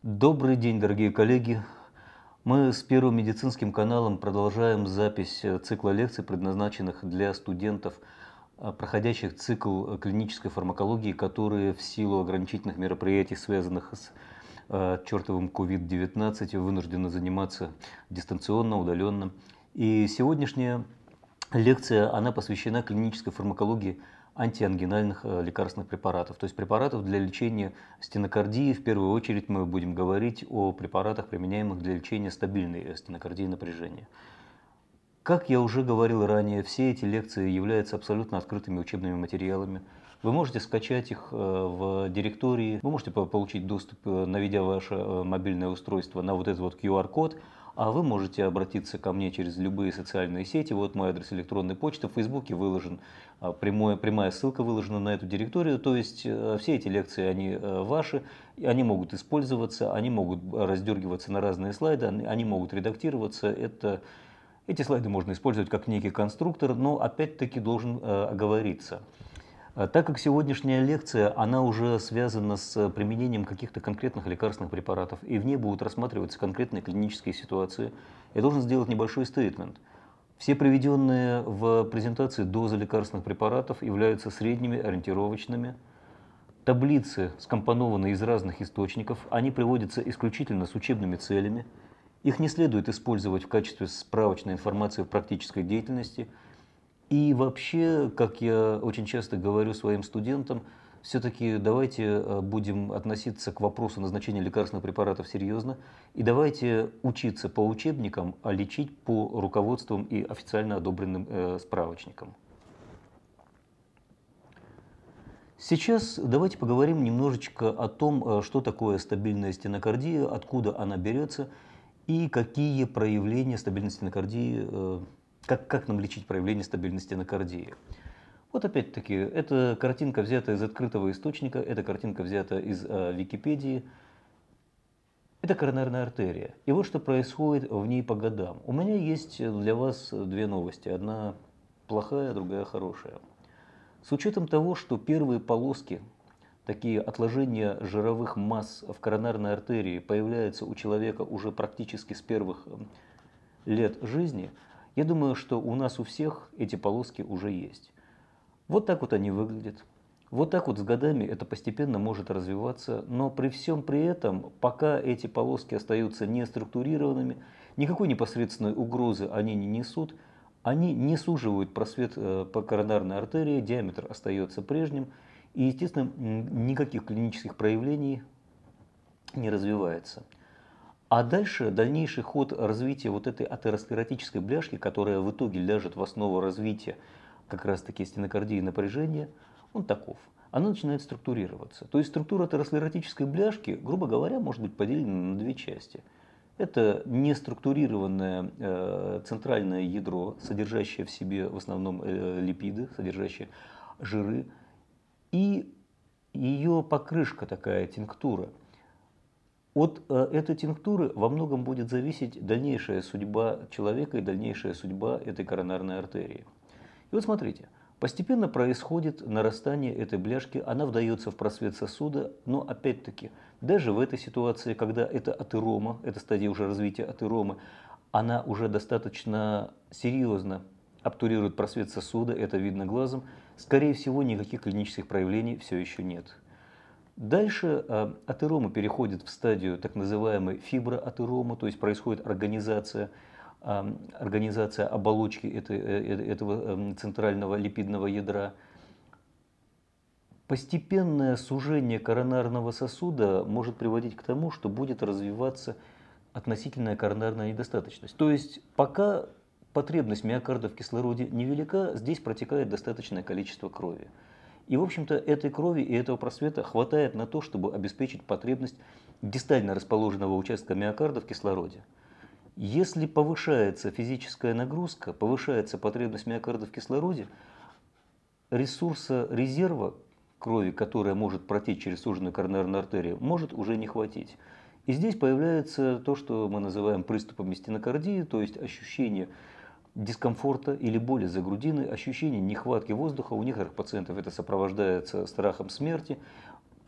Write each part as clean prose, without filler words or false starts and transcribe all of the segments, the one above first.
Добрый день, дорогие коллеги! Мы с Первым медицинским каналом продолжаем запись цикла лекций, предназначенных для студентов, проходящих цикл клинической фармакологии, которые в силу ограничительных мероприятий, связанных с чертовым COVID-19, вынуждены заниматься дистанционно, удаленно. И сегодняшняя лекция, она посвящена клинической фармакологии антиангинальных лекарственных препаратов, то есть препаратов для лечения стенокардии. В первую очередь мы будем говорить о препаратах, применяемых для лечения стабильной стенокардии напряжения. Как я уже говорил ранее, все эти лекции являются абсолютно открытыми учебными материалами. Вы можете скачать их в директории, вы можете получить доступ, наведя ваше мобильное устройство на вот этот вот QR-код, а вы можете обратиться ко мне через любые социальные сети. Вот мой адрес электронной почты, в Фейсбуке выложен, прямая ссылка выложена на эту директорию. То есть все эти лекции, они ваши, они могут использоваться, они могут раздергиваться на разные слайды, они могут редактироваться. Эти слайды можно использовать как некий конструктор, но опять-таки должен оговориться. Так как сегодняшняя лекция, она уже связана с применением каких-то конкретных лекарственных препаратов, и в ней будут рассматриваться конкретные клинические ситуации, я должен сделать небольшой стейтмент. Все приведенные в презентации дозы лекарственных препаратов являются средними, ориентировочными. Таблицы скомпонованы из разных источников, они приводятся исключительно с учебными целями. Их не следует использовать в качестве справочной информации в практической деятельности. И вообще, как я очень часто говорю своим студентам, все-таки давайте будем относиться к вопросу назначения лекарственных препаратов серьезно, и давайте учиться по учебникам, а лечить по руководствам и официально одобренным справочникам. Сейчас давайте поговорим немножечко о том, что такое стабильная стенокардия, откуда она берется и какие проявления стабильной стенокардии, как нам лечить проявления стабильной стенокардии. Вот опять-таки, эта картинка взята из открытого источника, эта картинка взята из Википедии. Это коронарная артерия. И вот что происходит в ней по годам. У меня есть для вас две новости. Одна плохая, другая хорошая. С учетом того, что первые полоски, такие отложения жировых масс в коронарной артерии, появляются у человека уже практически с первых лет жизни, я думаю, что у нас у всех эти полоски уже есть. Вот так вот они выглядят. Вот так вот с годами это постепенно может развиваться, но при всем при этом, пока эти полоски остаются неструктурированными, никакой непосредственной угрозы они не несут, они не суживают просвет по коронарной артерии, диаметр остается прежним, и, естественно, никаких клинических проявлений не развивается. А дальше, дальнейший ход развития вот этой атеросклеротической бляшки, которая в итоге ляжет в основу развития как раз-таки стенокардии напряжения, он таков. Она начинает структурироваться. То есть структура атеросклеротической бляшки, грубо говоря, может быть поделена на две части. Это неструктурированное центральное ядро, содержащее в себе в основном липиды, содержащее жиры, и ее покрышка такая, тинктура. От этой тинктуры во многом будет зависеть дальнейшая судьба человека и дальнейшая судьба этой коронарной артерии. И вот смотрите, постепенно происходит нарастание этой бляшки, она вдается в просвет сосуда, но опять-таки, даже в этой ситуации, когда это атерома, это стадия уже развития атеромы, она уже достаточно серьезно обтурирует просвет сосуда, это видно глазом, скорее всего, никаких клинических проявлений все еще нет. Дальше атерома переходит в стадию так называемой фиброатеромы, то есть происходит организация оболочки этого центрального липидного ядра. Постепенное сужение коронарного сосуда может приводить к тому, что будет развиваться относительная коронарная недостаточность. То есть пока потребность миокарда в кислороде невелика, здесь протекает достаточное количество крови. И, в общем-то, этой крови и этого просвета хватает на то, чтобы обеспечить потребность дистально расположенного участка миокарда в кислороде. Если повышается физическая нагрузка, повышается потребность миокарда в кислороде, ресурса резерва крови, которая может протечь через суженную коронарную артерию, может уже не хватить. И здесь появляется то, что мы называем приступами стенокардии, то есть ощущение дискомфорта или боли за грудиной, ощущение нехватки воздуха. У некоторых пациентов это сопровождается страхом смерти.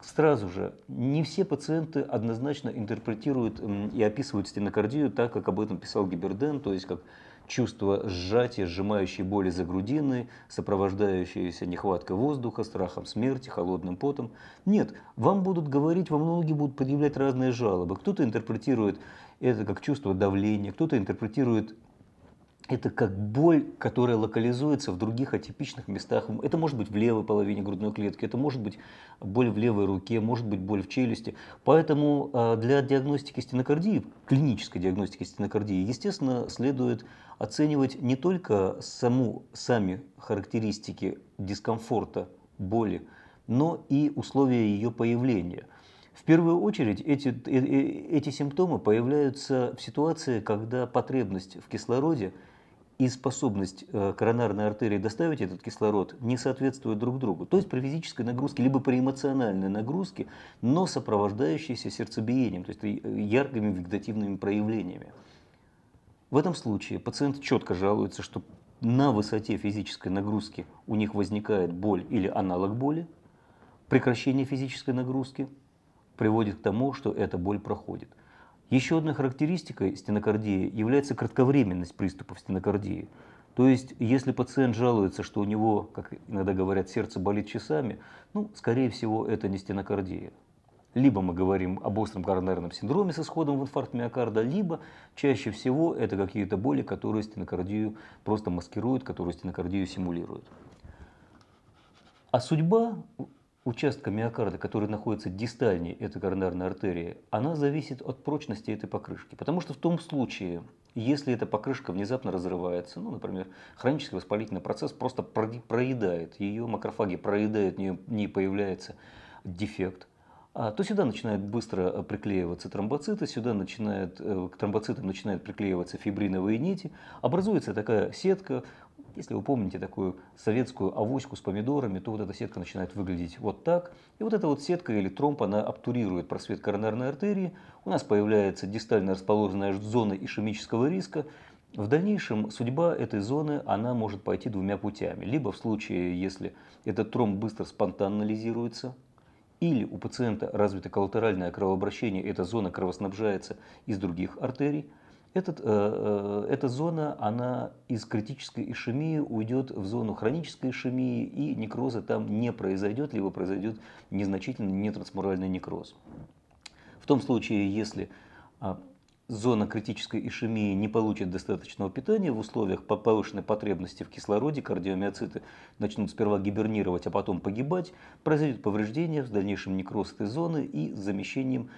сразу же, не все пациенты однозначно интерпретируют и описывают стенокардию так, как об этом писал Гиберден, то есть как чувство сжатия, сжимающей боли за грудиной, сопровождающееся нехваткой воздуха, страхом смерти, холодным потом. Нет, вам будут говорить, вам многие будут предъявлять разные жалобы. Кто-то интерпретирует это как чувство давления, кто-то интерпретирует это как боль, которая локализуется в других атипичных местах. Это может быть в левой половине грудной клетки, это может быть боль в левой руке, может быть боль в челюсти. Поэтому для диагностики стенокардии, клинической диагностики стенокардии, естественно, следует оценивать не только сами характеристики дискомфорта, боли, но и условия ее появления. В первую очередь эти симптомы появляются в ситуации, когда потребность в кислороде и способность коронарной артерии доставить этот кислород не соответствуют друг другу. То есть при физической нагрузке, либо при эмоциональной нагрузке, но сопровождающейся сердцебиением, то есть яркими вегетативными проявлениями. В этом случае пациент четко жалуется, что на высоте физической нагрузки у них возникает боль или аналог боли. Прекращение физической нагрузки приводит к тому, что эта боль проходит. Еще одной характеристикой стенокардии является кратковременность приступов стенокардии. То есть, если пациент жалуется, что у него, как иногда говорят, сердце болит часами, скорее всего, это не стенокардия. Либо мы говорим об остром коронарном синдроме с исходом в инфаркт миокарда, либо чаще всего это какие-то боли, которые стенокардию просто маскируют, которые стенокардию симулируют. А судьба участка миокарда, который находится дистальнее этой коронарной артерии, она зависит от прочности этой покрышки. Потому что в том случае, если эта покрышка внезапно разрывается, например, хронический воспалительный процесс просто проедает ее, макрофаги проедают, в ней появляется дефект, то сюда начинают быстро приклеиваться тромбоциты, к тромбоцитам начинают приклеиваться фибриновые нити, образуется такая сетка. Если вы помните такую советскую авоську с помидорами, то вот эта сетка начинает выглядеть вот так. И вот эта вот сетка или тромб, она обтурирует просвет коронарной артерии. У нас появляется дистально расположенная зона ишемического риска. В дальнейшем судьба этой зоны, она может пойти двумя путями. Либо в случае, если этот тромб быстро спонтаннализируется, или у пациента развито коллатеральное кровообращение, эта зона кровоснабжается из других артерий. Эта зона, она из критической ишемии уйдет в зону хронической ишемии, и некроза там не произойдет, либо произойдет незначительный нетрансмуральный некроз. В том случае, если зона критической ишемии не получит достаточного питания в условиях повышенной потребности в кислороде, кардиомиоциты начнут сперва гибернировать, а потом погибать, произойдет повреждение, в дальнейшем некроз этой зоны и с замещением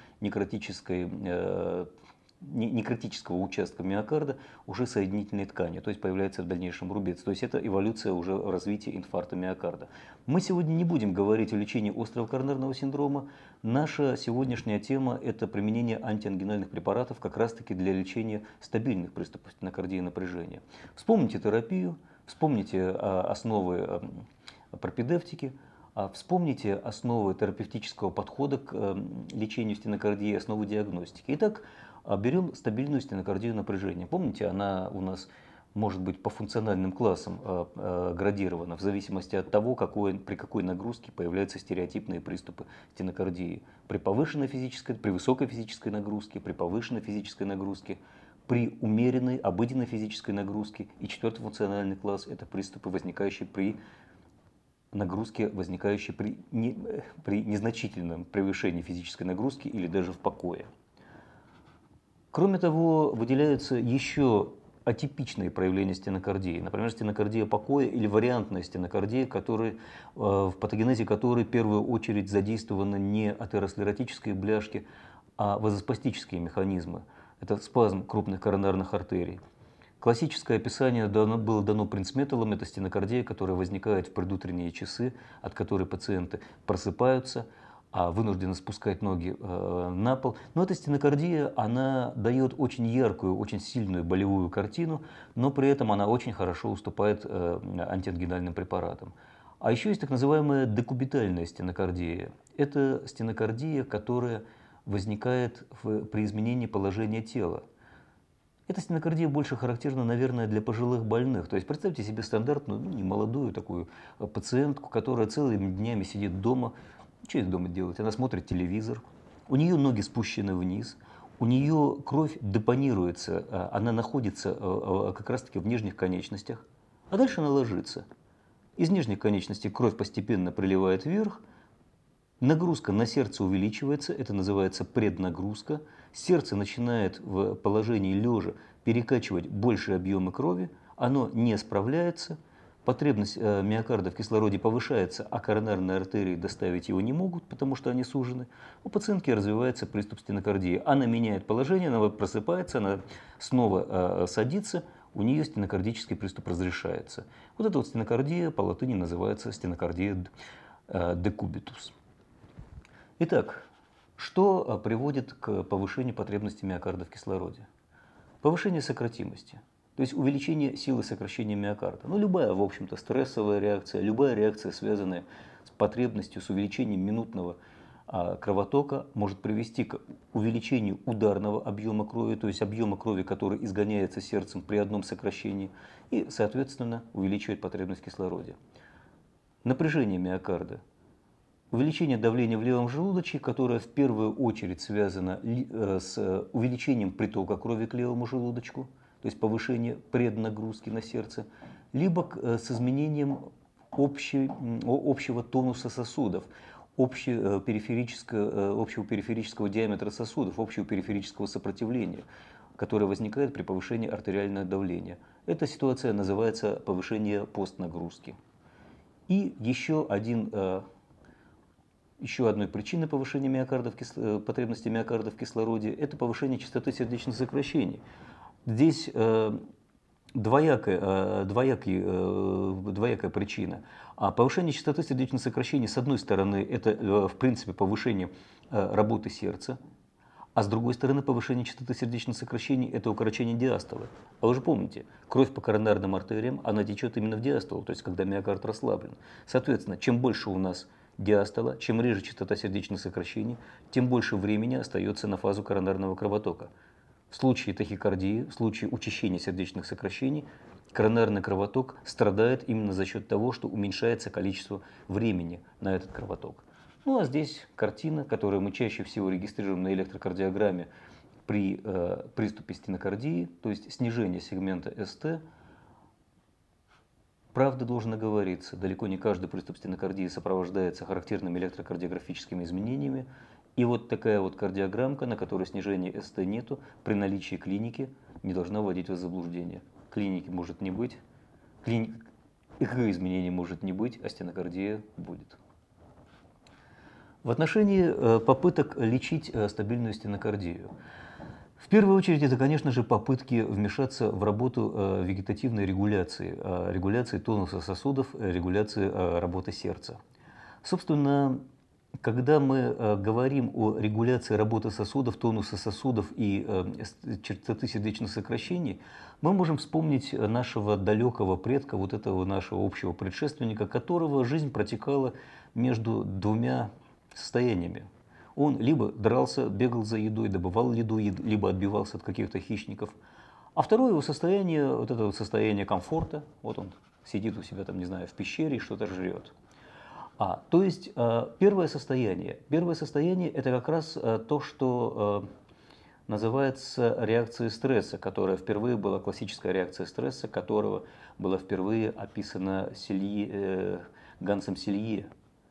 некротического участка миокарда уже соединительной ткани, то есть появляется в дальнейшем рубец. То есть это эволюция уже развития инфаркта миокарда. Мы сегодня не будем говорить о лечении острого коронарного синдрома. Наша сегодняшняя тема – это применение антиангинальных препаратов как раз-таки для лечения стабильных приступов стенокардии напряжения. Вспомните терапию, вспомните основы пропедевтики, вспомните основы терапевтического подхода к лечению стенокардии, основы диагностики. Итак, берем стабильную стенокардию напряжения. Помните, она у нас может быть по функциональным классам градирована в зависимости от того, при какой нагрузке появляются стереотипные приступы стенокардии. При высокой физической нагрузке, при повышенной физической нагрузке, при умеренной, обыденной физической нагрузке. И четвертый функциональный класс – это приступы, возникающие при нагрузке, возникающие при незначительном превышении физической нагрузки или даже в покое. Кроме того, выделяются еще атипичные проявления стенокардии, например, стенокардия покоя или вариантная стенокардия, в патогенезе которой в первую очередь задействованы не атеросклеротические бляшки, а вазоспастические механизмы. Это спазм крупных коронарных артерий. Классическое описание было дано Принцметалом. Это стенокардия, которая возникает в предутренние часы, от которой пациенты просыпаются, вынуждены спускать ноги на пол. Но эта стенокардия, она дает очень яркую, очень сильную болевую картину, но при этом она очень хорошо уступает антиангинальным препаратам. А еще есть так называемая декубитальная стенокардия. Это стенокардия, которая возникает при изменении положения тела. Эта стенокардия больше характерна, наверное, для пожилых больных. То есть представьте себе стандартную, немолодую такую пациентку, которая целыми днями сидит дома, Что их дома делать? Она смотрит телевизор, у нее ноги спущены вниз, у нее кровь депонируется, она находится как раз-таки в нижних конечностях, а дальше она ложится. Из нижних конечностей кровь постепенно приливает вверх, нагрузка на сердце увеличивается, это называется преднагрузка. Сердце начинает в положении лежа перекачивать большие объемы крови, оно не справляется, потребность миокарда в кислороде повышается, а коронарные артерии доставить его не могут, потому что они сужены. У пациентки развивается приступ стенокардии. Она меняет положение, она просыпается, она снова садится, у нее стенокардический приступ разрешается. Вот эта вот стенокардия по латыни называется стенокардия декубитус. Итак, что приводит к повышению потребности миокарда в кислороде? Повышение сократимости, то есть увеличение силы сокращения миокарда. Ну, любая, в общем-то, стрессовая реакция, любая реакция, связанная с потребностью, с увеличением минутного кровотока, может привести к увеличению ударного объема крови, то есть объема крови, который изгоняется сердцем при одном сокращении, и, соответственно, увеличивает потребность в кислороде. Напряжение миокарда. Увеличение давления в левом желудочке, которое в первую очередь связано с увеличением притока крови к левому желудочку, то есть повышение преднагрузки на сердце, либо с изменением общего тонуса сосудов, общего периферического диаметра сосудов, общего периферического сопротивления, которое возникает при повышении артериального давления. Эта ситуация называется повышение постнагрузки. И еще одной причиной повышения потребности миокарда в кислороде – это повышение частоты сердечных сокращений. Здесь двоякая причина. А повышение частоты сердечных сокращений, с одной стороны, это в принципе повышение работы сердца, а с другой стороны, повышение частоты сердечных сокращений – это укорочение диастолы. А вы же помните, кровь по коронарным артериям, она течет именно в диастолу, то есть когда миокард расслаблен. Соответственно, чем больше у нас диастола, чем реже частота сердечных сокращений, тем больше времени остается на фазу коронарного кровотока. В случае тахикардии, в случае учащения сердечных сокращений, коронарный кровоток страдает именно за счет того, что уменьшается количество времени на этот кровоток. Ну а здесь картина, которую мы чаще всего регистрируем на электрокардиограмме при приступе стенокардии, то есть снижение сегмента СТ. Правда, должен оговориться, далеко не каждый приступ стенокардии сопровождается характерными электрокардиографическими изменениями. И вот такая вот кардиограммка, на которой снижения СТ нету, при наличии клиники не должна вводить вас в заблуждение. Клиники может не быть, ЭКГ-изменений может не быть, а стенокардия будет. В отношении попыток лечить стабильную стенокардию. В первую очередь, это, конечно же, попытки вмешаться в работу вегетативной регуляции тонуса сосудов, регуляции работы сердца. Собственно, когда мы говорим о регуляции работы сосудов, тонуса сосудов и частоты сердечных сокращений, мы можем вспомнить нашего далекого предка, вот этого нашего общего предшественника, которого жизнь протекала между двумя состояниями. Он либо дрался, бегал за едой, добывал еду, либо отбивался от каких-то хищников. А второе его состояние, вот это вот состояние комфорта, вот он сидит у себя там, не знаю, в пещере и что-то жрет. То есть первое состояние это как раз то, что называется реакцией стресса, которая впервые была, классическая реакция стресса, которого была впервые описана Гансом Селье.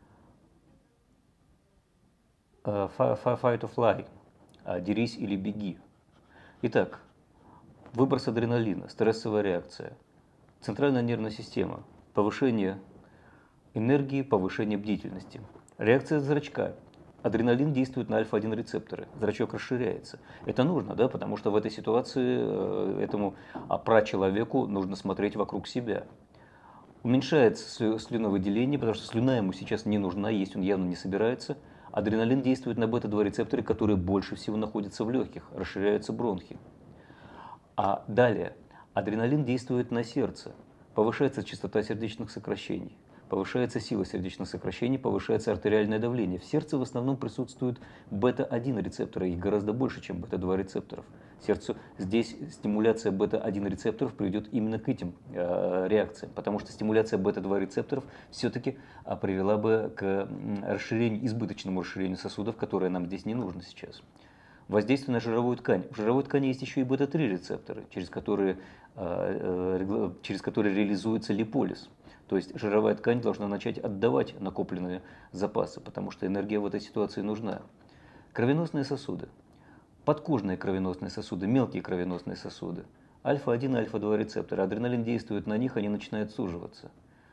Fight or fly, дерись или беги. Итак, выброс адреналина, стрессовая реакция, центральная нервная система, повышение энергии, повышение бдительности. Реакция зрачка. Адреналин действует на альфа-1 рецепторы, зрачок расширяется. Это нужно, да, потому что в этой ситуации этому прачеловеку нужно смотреть вокруг себя. Уменьшается слюновыделение, потому что слюна ему сейчас не нужна, есть он явно не собирается. Адреналин действует на бета-2 рецепторы, которые больше всего находятся в легких, расширяются бронхи. А далее, адреналин действует на сердце, повышается частота сердечных сокращений, повышается сила сердечных сокращений, повышается артериальное давление. В сердце в основном присутствуют бета-1 рецепторы, их гораздо больше, чем бета-2 рецепторов. Сердцу здесь стимуляция бета-1 рецепторов приведет именно к этим реакциям, потому что стимуляция бета-2 рецепторов все-таки привела бы к расширению, избыточному расширению сосудов, которое нам здесь не нужно сейчас. Воздействие на жировую ткань. В жировой ткани есть еще и бета-3 рецепторы, через которые реализуется липолиз. То есть жировая ткань должна начать отдавать накопленные запасы, потому что энергия в этой ситуации нужна. Кровеносные сосуды. Подкожные кровеносные сосуды, мелкие кровеносные сосуды. Альфа-1 и альфа-2 рецепторы. Адреналин действует на них, они начинают суживаться.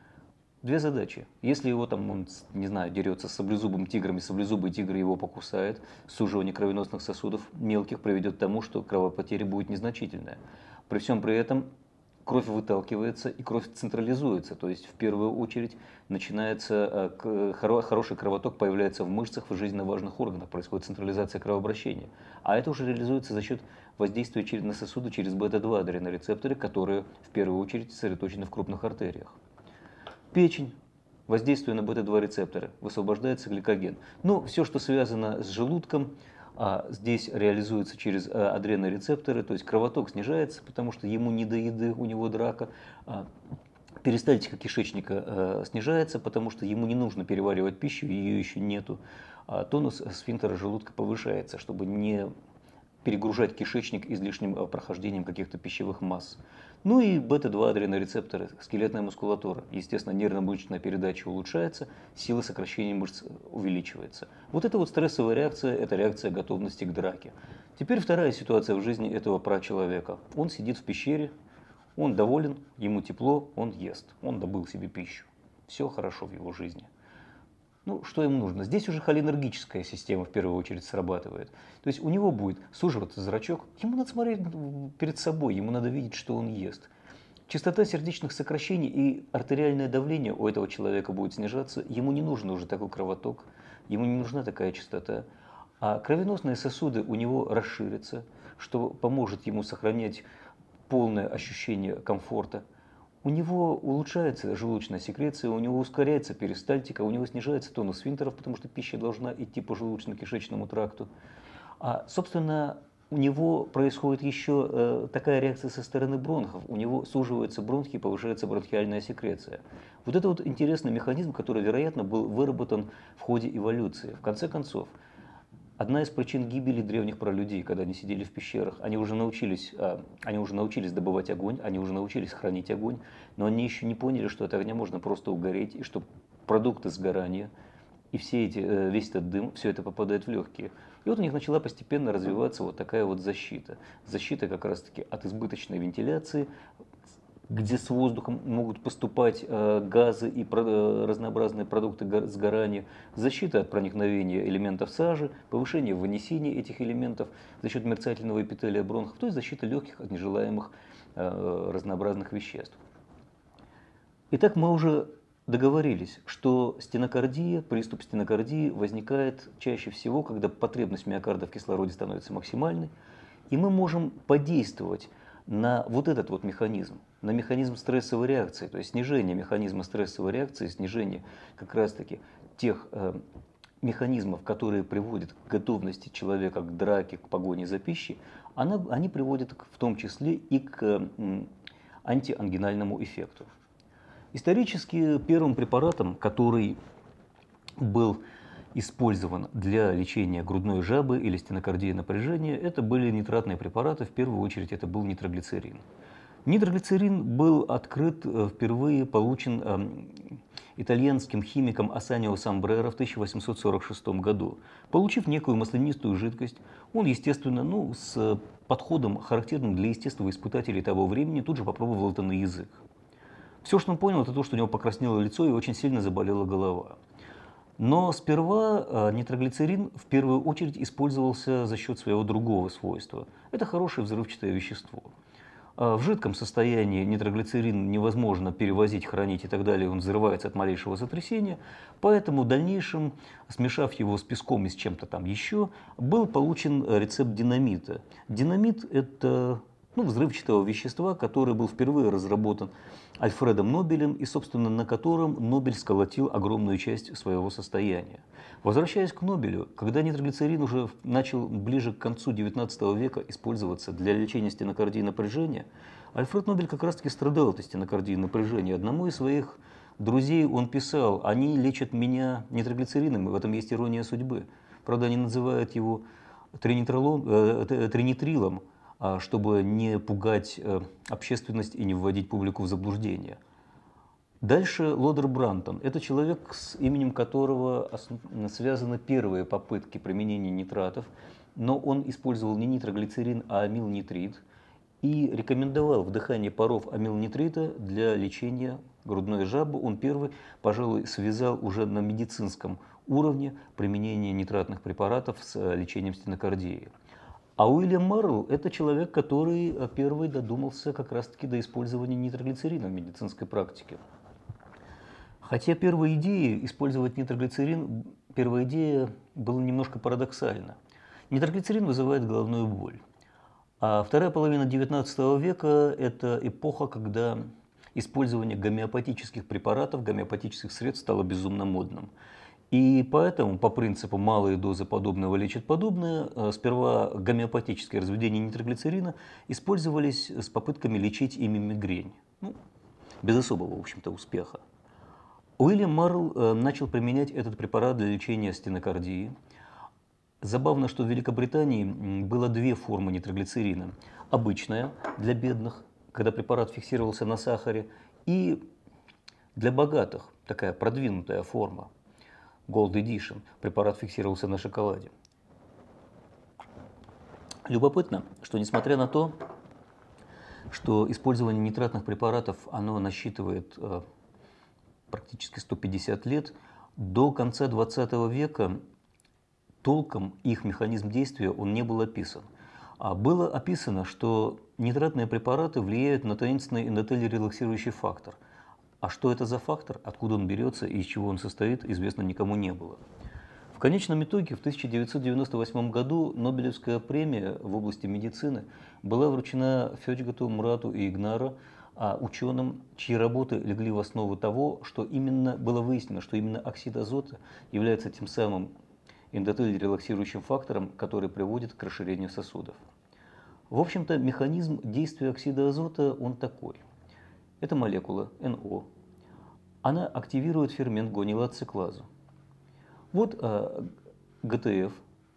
Две задачи. Если его там, он, не знаю, дерется с саблезубым тигром, и саблезубый тигр его покусает, суживание кровеносных сосудов мелких приведет к тому, что кровопотеря будет незначительная. При всем при этом кровь выталкивается и кровь централизуется, то есть в первую очередь начинается хороший кровоток, появляется в мышцах, в жизненно важных органах, происходит централизация кровообращения. А это уже реализуется за счет воздействия на сосуды через бета-2 адренорецепторы, которые в первую очередь сосредоточены в крупных артериях. Печень. Воздействие на бета-2 рецепторы. Высвобождается гликоген. Но все, что связано с желудком, здесь реализуется через адренорецепторы, то есть кровоток снижается, потому что ему не до еды, у него драка. Перистальтика кишечника снижается, потому что ему не нужно переваривать пищу, ее еще нету. Тонус сфинктера желудка повышается, чтобы не перегружать кишечник излишним прохождением каких-то пищевых масс. Ну и бета-2 адренорецепторы, скелетная мускулатура. Естественно, нервно-мышечная передача улучшается, сила сокращения мышц увеличивается. Вот это вот стрессовая реакция, это реакция готовности к драке. Теперь вторая ситуация в жизни этого прачеловека. Он сидит в пещере, он доволен, ему тепло, он ест, он добыл себе пищу. Все хорошо в его жизни. Ну, что ему нужно? Здесь уже холинергическая система в первую очередь срабатывает. То есть у него будет суживаться зрачок, ему надо смотреть перед собой, ему надо видеть, что он ест. Частота сердечных сокращений и артериальное давление у этого человека будет снижаться, ему не нужен уже такой кровоток, ему не нужна такая частота. А кровеносные сосуды у него расширятся, что поможет ему сохранять полное ощущение комфорта. У него улучшается желудочная секреция, у него ускоряется перистальтика, у него снижается тонус сфинктеров, потому что пища должна идти по желудочно-кишечному тракту. Собственно, у него происходит еще такая реакция со стороны бронхов. У него суживаются бронхи, повышается бронхиальная секреция. Вот это вот интересный механизм, который, вероятно, был выработан в ходе эволюции. В конце концов, одна из причин гибели древних пралюдей, когда они сидели в пещерах, они уже научились добывать огонь, они уже научились хранить огонь, но они еще не поняли, что от огня можно просто угореть, и что продукты сгорания и весь этот дым, все это попадает в легкие. И вот у них начала постепенно развиваться вот такая вот защита. Защита как раз-таки от избыточной вентиляции, где с воздухом могут поступать газы и разнообразные продукты сгорания, защита от проникновения элементов сажи, повышение вынесения этих элементов за счет мерцательного эпителия бронхов, то есть защита легких от нежелаемых разнообразных веществ. Итак, мы уже договорились, что стенокардия, приступ стенокардии возникает чаще всего, когда потребность миокарда в кислороде становится максимальной, и мы можем подействовать на вот этот вот механизм, на механизм стрессовой реакции, то есть снижение механизма стрессовой реакции, снижение как раз-таки тех механизмов, которые приводят к готовности человека к драке, к погоне за пищей, они приводят в том числе и к антиангинальному эффекту. Исторически первым препаратом, который был использован для лечения грудной жабы или стенокардии напряжения, это были нитратные препараты, в первую очередь это был нитроглицерин. Нитроглицерин был открыт, впервые получен итальянским химиком Асанио Самбрера в 1846 году. Получив некую маслянистую жидкость, он, естественно, с подходом, характерным для естествоиспытателей того времени, тут же попробовал это на язык. Все, что он понял, это то, что у него покраснело лицо и очень сильно заболела голова. Но сперва нитроглицерин в первую очередь использовался за счет своего другого свойства. Это хорошее взрывчатое вещество. В жидком состоянии нитроглицерин невозможно перевозить, хранить и так далее, он взрывается от малейшего сотрясения, поэтому в дальнейшем, смешав его с песком и с чем-то там еще, был получен рецепт динамита. Динамит – это взрывчатого вещества, который был впервые разработан Альфредом Нобелем и, собственно, на котором Нобель сколотил огромную часть своего состояния. Возвращаясь к Нобелю, когда нитроглицерин уже начал ближе к концу XIX века использоваться для лечения стенокардии и напряжения, Альфред Нобель как раз-таки страдал от стенокардии и напряжения. Одному из своих друзей он писал: «Они лечат меня нитроглицерином, и в этом есть ирония судьбы». Правда, они называют его тринитрилом, чтобы не пугать общественность и не вводить публику в заблуждение. Дальше Лодер Брантон. Это человек, с именем которого связаны первые попытки применения нитратов, но он использовал не нитроглицерин, а амилнитрит и рекомендовал вдыхание паров амилнитрита для лечения грудной жабы. Он первый, пожалуй, связал уже на медицинском уровне применение нитратных препаратов с лечением стенокардии. А Уильям Маррелл – это человек, который первый додумался как раз-таки до использования нитроглицерина в медицинской практике. Хотя первая идея использовать нитроглицерин, первая идея была немножко парадоксальна. Нитроглицерин вызывает головную боль. А вторая половина XIX века – это эпоха, когда использование гомеопатических препаратов, гомеопатических средств стало безумно модным. И поэтому, по принципу «малые дозы подобного лечат подобное», сперва гомеопатические разведения нитроглицерина использовались с попытками лечить ими мигрень. Без особого, в общем-то, успеха. Уильям Маррелл начал применять этот препарат для лечения стенокардии. Забавно, что в Великобритании было две формы нитроглицерина. Обычная, для бедных, когда препарат фиксировался на сахаре, и для богатых, такая продвинутая форма. Gold Edition, препарат фиксировался на шоколаде. Любопытно, что несмотря на то, что использование нитратных препаратов, оно насчитывает практически 150 лет, до конца 20 века толком их механизм действия он не был описан. А было описано, что нитратные препараты влияют на таинственный эндотелий-релаксирующий фактор. А что это за фактор, откуда он берется и из чего он состоит, известно никому не было. В конечном итоге в 1998 году Нобелевская премия в области медицины была вручена Фёчгату, Мурату и Игнару, ученым, чьи работы легли в основу того, что именно было выяснено, что именно оксид азота является тем самым эндотелий-релаксирующим фактором, который приводит к расширению сосудов. В общем-то, механизм действия оксида азота он такой. Это молекула НО. Она активирует фермент гуанилациклазу. Вот ГТФ,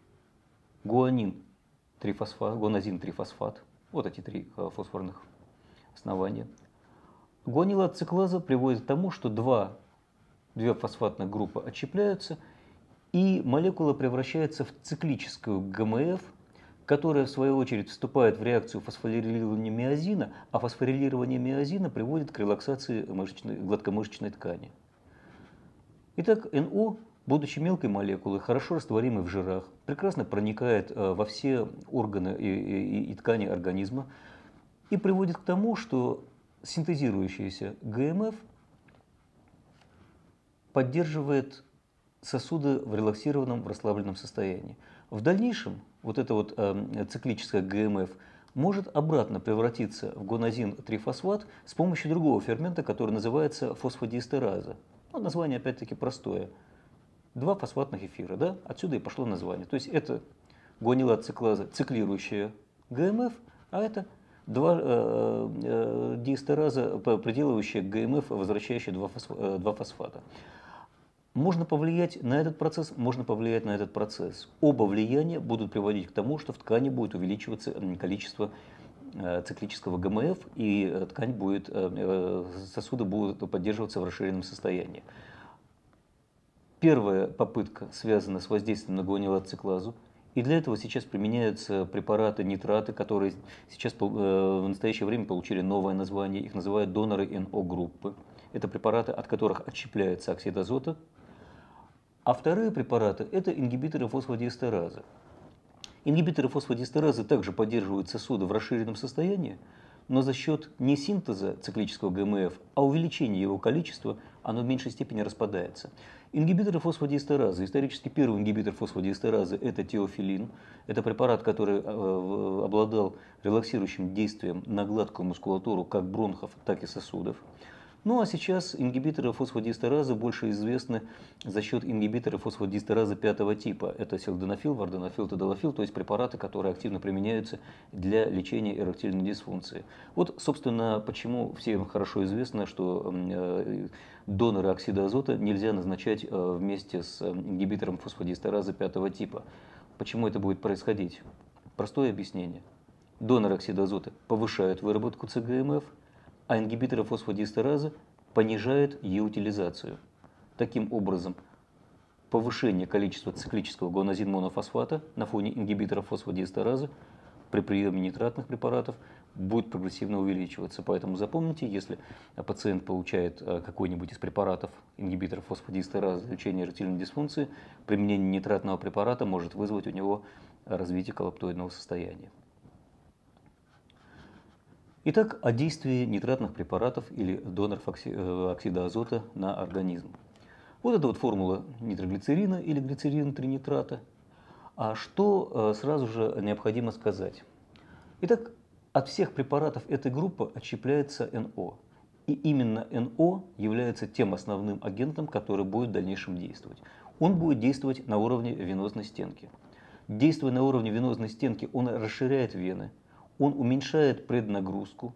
гуанозин-трифосфат, вот эти три фосфорных основания. Гуанилациклаза приводит к тому, что две фосфатных группы отщепляются, и молекула превращается в циклическую ГМФ, которая в свою очередь вступает в реакцию фосфорилирования миозина, а фосфорилирование миозина приводит к релаксации гладкомышечной ткани. Итак, НО, будучи мелкой молекулой, хорошо растворимой в жирах, прекрасно проникает во все органы и ткани организма и приводит к тому, что синтезирующаяся ГМФ поддерживает сосуды в релаксированном, в расслабленном состоянии. В дальнейшем вот эта вот циклическая ГМФ может обратно превратиться в гуанозин-трифосфат с помощью другого фермента, который называется фосфодиэстераза. Название опять-таки простое. Два фосфатных эфира, да? Отсюда и пошло название. То есть это гуанилациклаза, циклирующая ГМФ, а это два диэстераза, приделывающие ГМФ, возвращающие два фосфата. Можно повлиять на этот процесс, можно повлиять на этот процесс. Оба влияния будут приводить к тому, что в ткани будет увеличиваться количество циклического ГМФ, и ткань будет, сосуды будут поддерживаться в расширенном состоянии. Первая попытка связана с воздействием на гуанилациклазу, и для этого сейчас применяются препараты, нитраты, которые сейчас в настоящее время получили новое название, их называют доноры НО-группы. Это препараты, от которых отщепляется оксид азота. А вторые препараты – это ингибиторы фосфодиэстеразы. Ингибиторы фосфодиэстеразы также поддерживают сосуды в расширенном состоянии, но за счет не синтеза циклического ГМФ, а увеличения его количества, оно в меньшей степени распадается. Ингибиторы фосфодиэстеразы. Исторически первый ингибитор фосфодиэстеразы – это теофилин. Это препарат, который обладал релаксирующим действием на гладкую мускулатуру как бронхов, так и сосудов. Ну а сейчас ингибиторы фосфодиэстеразы больше известны за счет ингибиторов фосфодиэстеразы пятого типа. Это силденафил, варденафил, тадалафил, то есть препараты, которые активно применяются для лечения эректильной дисфункции. Вот, собственно, почему всем хорошо известно, что доноры оксида азота нельзя назначать вместе с ингибитором фосфодиэстеразы пятого типа. Почему это будет происходить? Простое объяснение. Доноры оксида азота повышают выработку ЦГМФ, а ингибиторы фосфодиэстеразы понижают ее утилизацию. Таким образом, повышение количества циклического гуанозин-монофосфата на фоне ингибиторов фосфодиэстеразы при приеме нитратных препаратов будет прогрессивно увеличиваться. Поэтому запомните, если пациент получает какой-нибудь из препаратов ингибиторов фосфодиэстеразы для лечения эректильной дисфункции, применение нитратного препарата может вызвать у него развитие коллаптоидного состояния. Итак, о действии нитратных препаратов или доноров оксида азота на организм. Вот это вот формула нитроглицерина или глицерин-тринитрата. А что сразу же необходимо сказать? Итак, от всех препаратов этой группы отщепляется НО. И именно НО является тем основным агентом, который будет в дальнейшем действовать. Он будет действовать на уровне венозной стенки. Действуя на уровне венозной стенки, он расширяет вены, он уменьшает преднагрузку.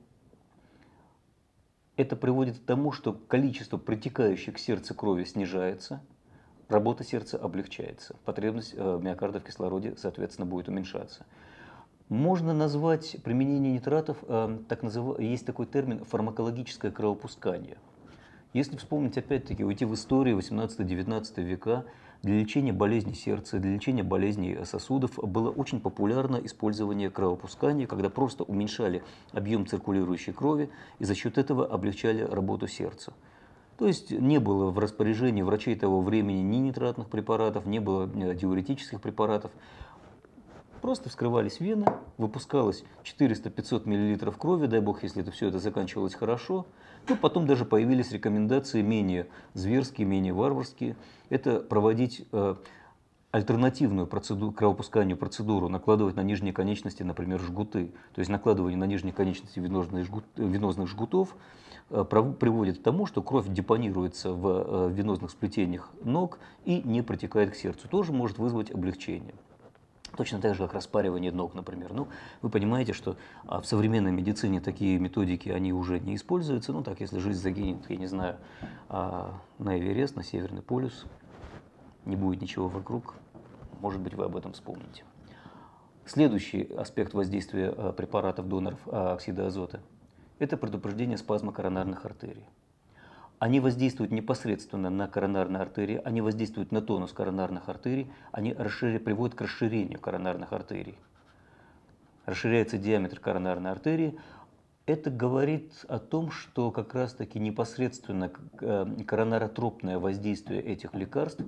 Это приводит к тому, что количество притекающей к сердцу крови снижается, работа сердца облегчается, потребность миокарда в кислороде, соответственно, будет уменьшаться. Можно назвать применение нитратов, есть такой термин фармакологическое кровопускание. Если вспомнить, опять-таки, уйти в историю 18-19 века, для лечения болезней сердца, для лечения болезней сосудов было очень популярно использование кровопускания, когда просто уменьшали объем циркулирующей крови и за счет этого облегчали работу сердца. То есть не было в распоряжении врачей того времени ни нитратных препаратов, не было диуретических препаратов. Просто вскрывались вены, выпускалось 400-500 мл крови, дай бог, если все это заканчивалось хорошо. Но потом даже появились рекомендации менее зверские, менее варварские. Это проводить альтернативную кровопусканию процедуру, накладывать на нижние конечности, например, жгуты. То есть накладывание на нижние конечности венозных жгутов приводит к тому, что кровь депонируется в венозных сплетениях ног и не протекает к сердцу. Тоже может вызвать облегчение. Точно так же, как распаривание ног, например. Ну, вы понимаете, что в современной медицине такие методики, они уже не используются. Ну, так, если жизнь загинет, я не знаю, на Эверест, на Северный полюс, не будет ничего вокруг, может быть, вы об этом вспомните. Следующий аспект воздействия препаратов доноров оксида азота – это предупреждение спазма коронарных артерий. Они воздействуют непосредственно на коронарные артерии, они воздействуют на тонус коронарных артерий, они приводят к расширению коронарных артерий. Расширяется диаметр коронарной артерии. Это говорит о том, что как раз-таки непосредственно коронаротропное воздействие этих лекарств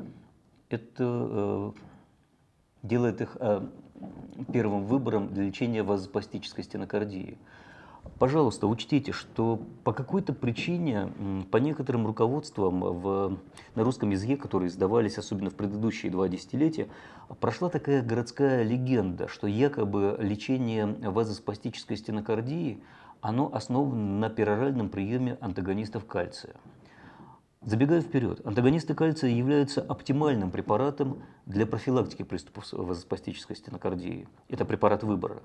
это делает их первым выбором для лечения вазоспастической стенокардии. Пожалуйста, учтите, что по какой-то причине, по некоторым руководствам на русском языке, которые издавались особенно в предыдущие 2 десятилетия, прошла такая городская легенда, что якобы лечение вазоспастической стенокардии, оно основано на пероральном приеме антагонистов кальция. Забегая вперед, антагонисты кальция являются оптимальным препаратом для профилактики приступов вазоспастической стенокардии. Это препарат выбора.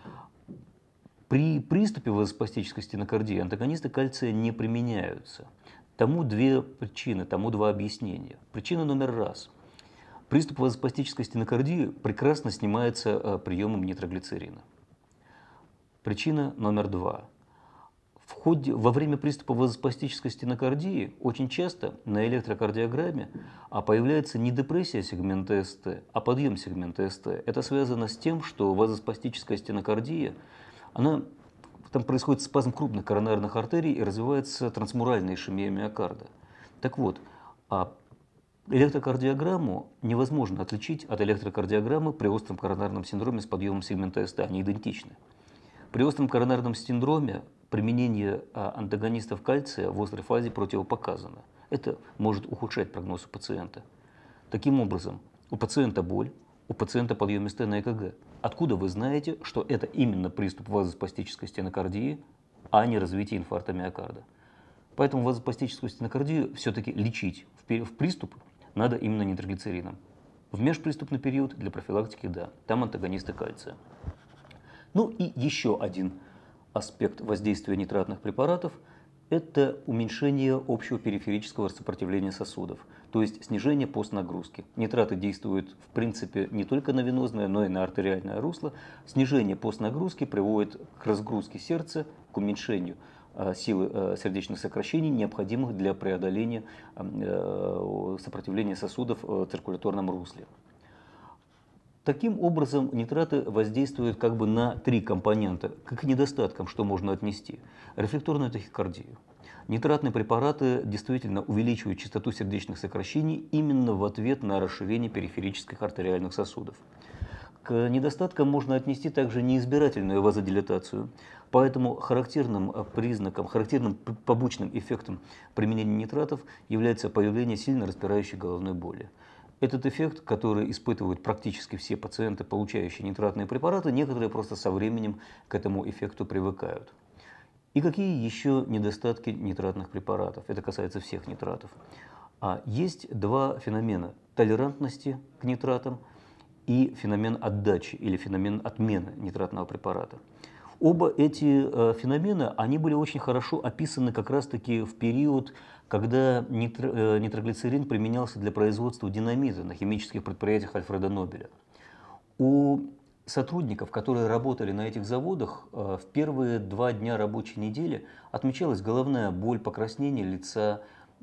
При приступе вазоспастической стенокардии антагонисты кальция не применяются. Тому 2 причины, тому 2 объяснения. Причина номер 1. Приступ вазоспастической стенокардии прекрасно снимается приемом нитроглицерина. Причина номер 2. Во время приступа вазоспастической стенокардии очень часто на электрокардиограмме появляется не депрессия сегмента СТ, а подъем сегмента СТ. Это связано с тем, что вазоспастическая стенокардия там происходит спазм крупных коронарных артерий и развивается трансмуральная ишемия миокарда. Так вот, электрокардиограмму невозможно отличить от электрокардиограммы при остром коронарном синдроме с подъемом сегмента СТ. Они идентичны. При остром коронарном синдроме применение антагонистов кальция в острой фазе противопоказано. Это может ухудшать прогноз у пациента. Таким образом, у пациента боль, у пациента подъем СТ на ЭКГ. Откуда вы знаете, что это именно приступ вазоспастической стенокардии, а не развитие инфаркта миокарда? Поэтому вазоспастическую стенокардию все-таки лечить в приступ надо именно нитроглицерином. В межприступный период для профилактики, да, там антагонисты кальция. Ну и еще один аспект воздействия нитратных препаратов – это уменьшение общего периферического сопротивления сосудов, то есть снижение постнагрузки. Нитраты действуют в принципе не только на венозное, но и на артериальное русло. Снижение постнагрузки приводит к разгрузке сердца, к уменьшению силы сердечных сокращений, необходимых для преодоления сопротивления сосудов в циркуляторном русле. Таким образом, нитраты воздействуют как бы на три компонента, к недостаткам, что можно отнести. Рефлекторную тахикардию. Нитратные препараты действительно увеличивают частоту сердечных сокращений именно в ответ на расширение периферических артериальных сосудов. К недостаткам можно отнести также неизбирательную вазодилатацию, поэтому характерным признаком, характерным побочным эффектом применения нитратов является появление сильно распирающей головной боли. Этот эффект, который испытывают практически все пациенты, получающие нитратные препараты, некоторые просто со временем к этому эффекту привыкают. И какие еще недостатки нитратных препаратов? Это касается всех нитратов. Есть два феномена – толерантности к нитратам и феномен отдачи или феномен отмены нитратного препарата. Оба эти феномена, они были очень хорошо описаны как раз-таки в период, когда нитроглицерин применялся для производства динамита на химических предприятиях Альфреда Нобеля. У сотрудников, которые работали на этих заводах, в первые 2 дня рабочей недели отмечалась головная боль, покраснение лица,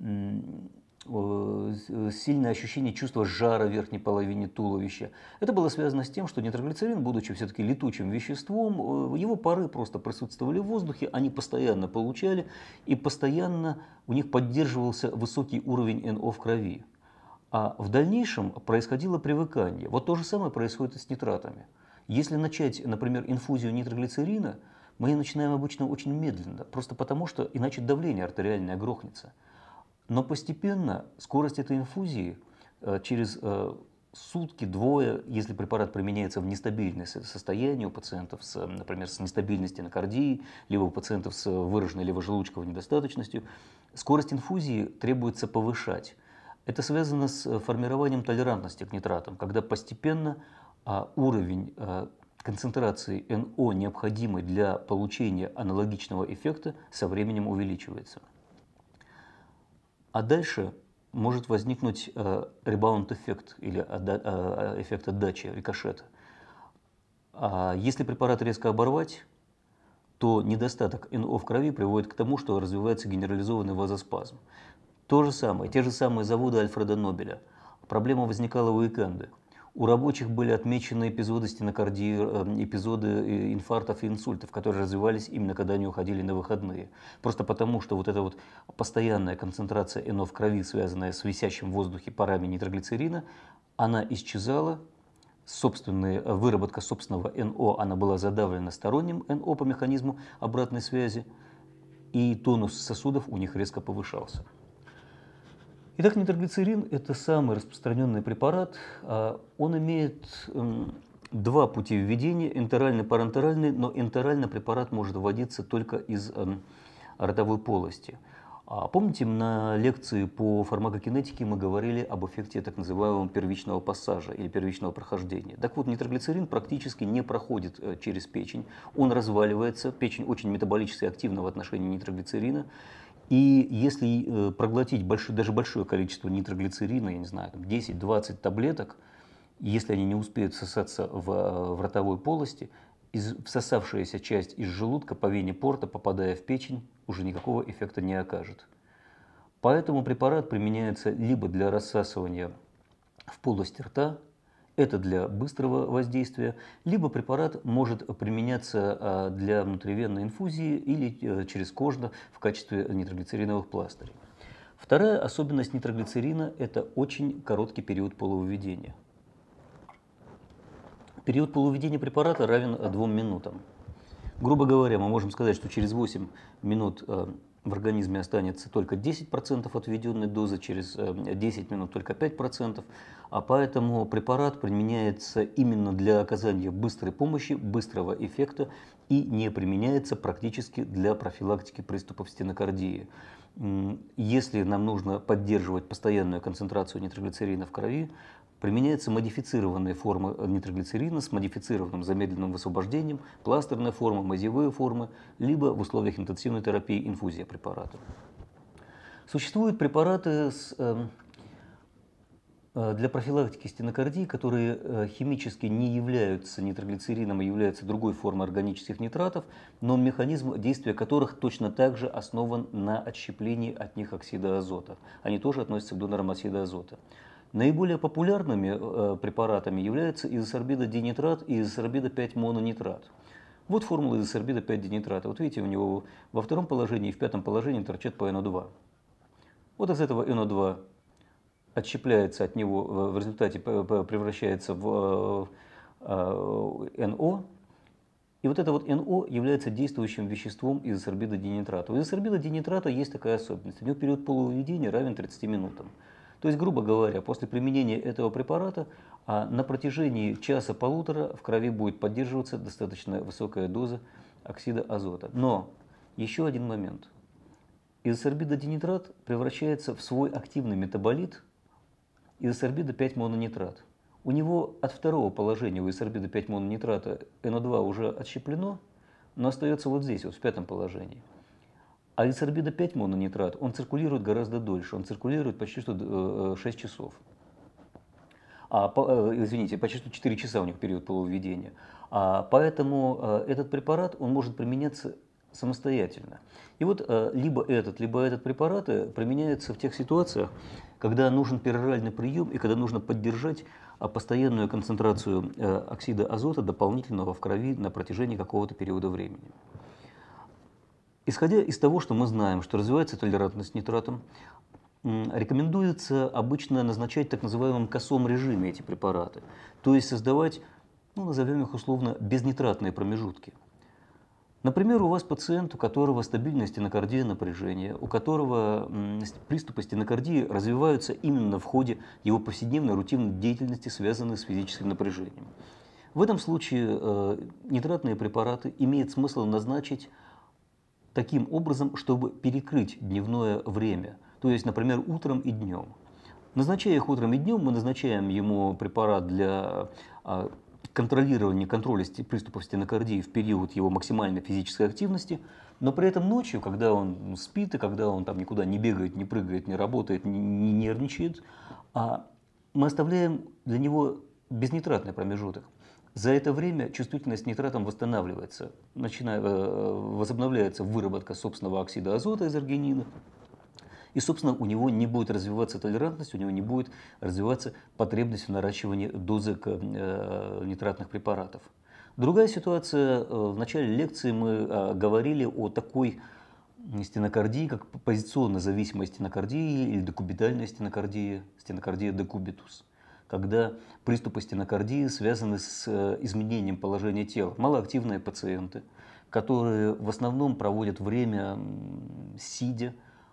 сильное ощущение чувства жара в верхней половине туловища. Это было связано с тем, что нитроглицерин, будучи все-таки летучим веществом, его пары просто присутствовали в воздухе, они постоянно получали, и постоянно у них поддерживался высокий уровень НО в крови. А в дальнейшем происходило привыкание. Вот то же самое происходит и с нитратами. Если начать, например, инфузию нитроглицерина, мы ее начинаем обычно очень медленно, просто потому что иначе давление артериальное грохнется. Но постепенно скорость этой инфузии через сутки-двое, если препарат применяется в нестабильное состояние у пациентов, например, с нестабильной стенокардией, либо у пациентов с выраженной левожелудочковой недостаточностью, скорость инфузии требуется повышать. Это связано с формированием толерантности к нитратам, когда постепенно уровень концентрации НО, необходимой для получения аналогичного эффекта, со временем увеличивается. А дальше может возникнуть ребаунд-эффект или эффект отдачи, рикошета. Если препарат резко оборвать, то недостаток НО в крови приводит к тому, что развивается генерализованный вазоспазм. То же самое, те же самые заводы Альфреда Нобеля. Проблема возникала у уикенда. У рабочих были отмечены эпизоды стенокардии, эпизоды инфарктов и инсультов, которые развивались именно когда они уходили на выходные. Просто потому, что вот эта вот постоянная концентрация НО в крови, связанная с висящим в воздухе парами нитроглицерина, она исчезала, выработка собственного НО, она была задавлена сторонним НО по механизму обратной связи, и тонус сосудов у них резко повышался. Итак, нитроглицерин – это самый распространенный препарат. Он имеет 2 пути введения – энтеральный, парентеральный, но энтерально препарат может вводиться только из ротовой полости. Помните, на лекции по фармакокинетике мы говорили об эффекте так называемого первичного пассажа или первичного прохождения. Так вот, нитроглицерин практически не проходит через печень, он разваливается, печень очень метаболически активна в отношении нитроглицерина. И если проглотить даже большое количество нитроглицерина, я не знаю, 10-20 таблеток, если они не успеют всосаться в ротовой полости, всосавшаяся часть из желудка по вене порта, попадая в печень, уже никакого эффекта не окажет. Поэтому препарат применяется либо для рассасывания в полости рта, это для быстрого воздействия, либо препарат может применяться для внутривенной инфузии или через кожно в качестве нитроглицериновых пластырей. Вторая особенность нитроглицерина – это очень короткий период полувыведения. Период полувыведения препарата равен 2 минутам. Грубо говоря, мы можем сказать, что через 8 минут в организме останется только 10% от введенной дозы, через 10 минут только 5%, а поэтому препарат применяется именно для оказания быстрой помощи, быстрого эффекта и не применяется практически для профилактики приступов стенокардии. Если нам нужно поддерживать постоянную концентрацию нитроглицерина в крови, применяются модифицированные формы нитроглицерина с модифицированным замедленным высвобождением, пластерная форма, мазевые формы, либо в условиях интенсивной терапии инфузия препаратов. Существуют препараты для профилактики стенокардии, которые химически не являются нитроглицерином, а являются другой формой органических нитратов, но механизм действия которых точно так же основан на отщеплении от них оксида азота. Они тоже относятся к донорам оксида азота. Наиболее популярными препаратами являются изосорбида-динитрат и изосорбида-5-мононитрат. Вот формула изосорбида-5-динитрата. Вот видите, у него во втором положении и в пятом положении торчат по НО2. Вот из этого НО2 отщепляется от него, в результате превращается в НО. И вот это вот НО является действующим веществом изосорбида-динитрата. У изосорбида-динитрата есть такая особенность. У него период полувыведения равен 30 минутам. То есть, грубо говоря, после применения этого препарата на протяжении часа-полутора в крови будет поддерживаться достаточно высокая доза оксида азота. Но еще один момент. Изосорбида-динитрат превращается в свой активный метаболит изосорбида-5-мононитрат. У него от второго положения у изосорбида-5-мононитрата НО2 уже отщеплено, но остается вот здесь, вот в пятом положении. А изосорбида-5-мононитрат, он циркулирует гораздо дольше, он циркулирует почти что 6 часов. Извините, почти что 4 часа у них период полувыведения. Поэтому этот препарат, он может применяться самостоятельно. И вот либо этот препараты применяются в тех ситуациях, когда нужен пероральный прием и когда нужно поддержать постоянную концентрацию оксида азота дополнительного в крови на протяжении какого-то периода времени. Исходя из того, что мы знаем, что развивается толерантность к нитратам, рекомендуется обычно назначать в так называемом косом режиме эти препараты, то есть создавать, назовем их условно, безнитратные промежутки. Например, у вас пациент, у которого стабильное стенокардия напряжение, у которого приступы стенокардии развиваются именно в ходе его повседневной рутинной деятельности, связанной с физическим напряжением. В этом случае нитратные препараты имеет смысл назначить таким образом, чтобы перекрыть дневное время, то есть, например, утром и днем. Назначая их утром и днем, мы назначаем ему препарат для контроля приступов стенокардии в период его максимальной физической активности, но при этом ночью, когда он спит и когда он там никуда не бегает, не прыгает, не работает, не нервничает, мы оставляем для него безнитратный промежуток. За это время чувствительность к нитратам восстанавливается, возобновляется выработка собственного оксида азота из аргинина, и, собственно, у него не будет развиваться толерантность, у него не будет развиваться потребность в наращивании дозы нитратных препаратов. Другая ситуация, в начале лекции мы говорили о такой стенокардии, как позиционно зависимая стенокардия или декубитальная стенокардия, стенокардия декубитус, когда приступы стенокардии связаны с изменением положения тела. Малоактивные пациенты, которые в основном проводят время сидя,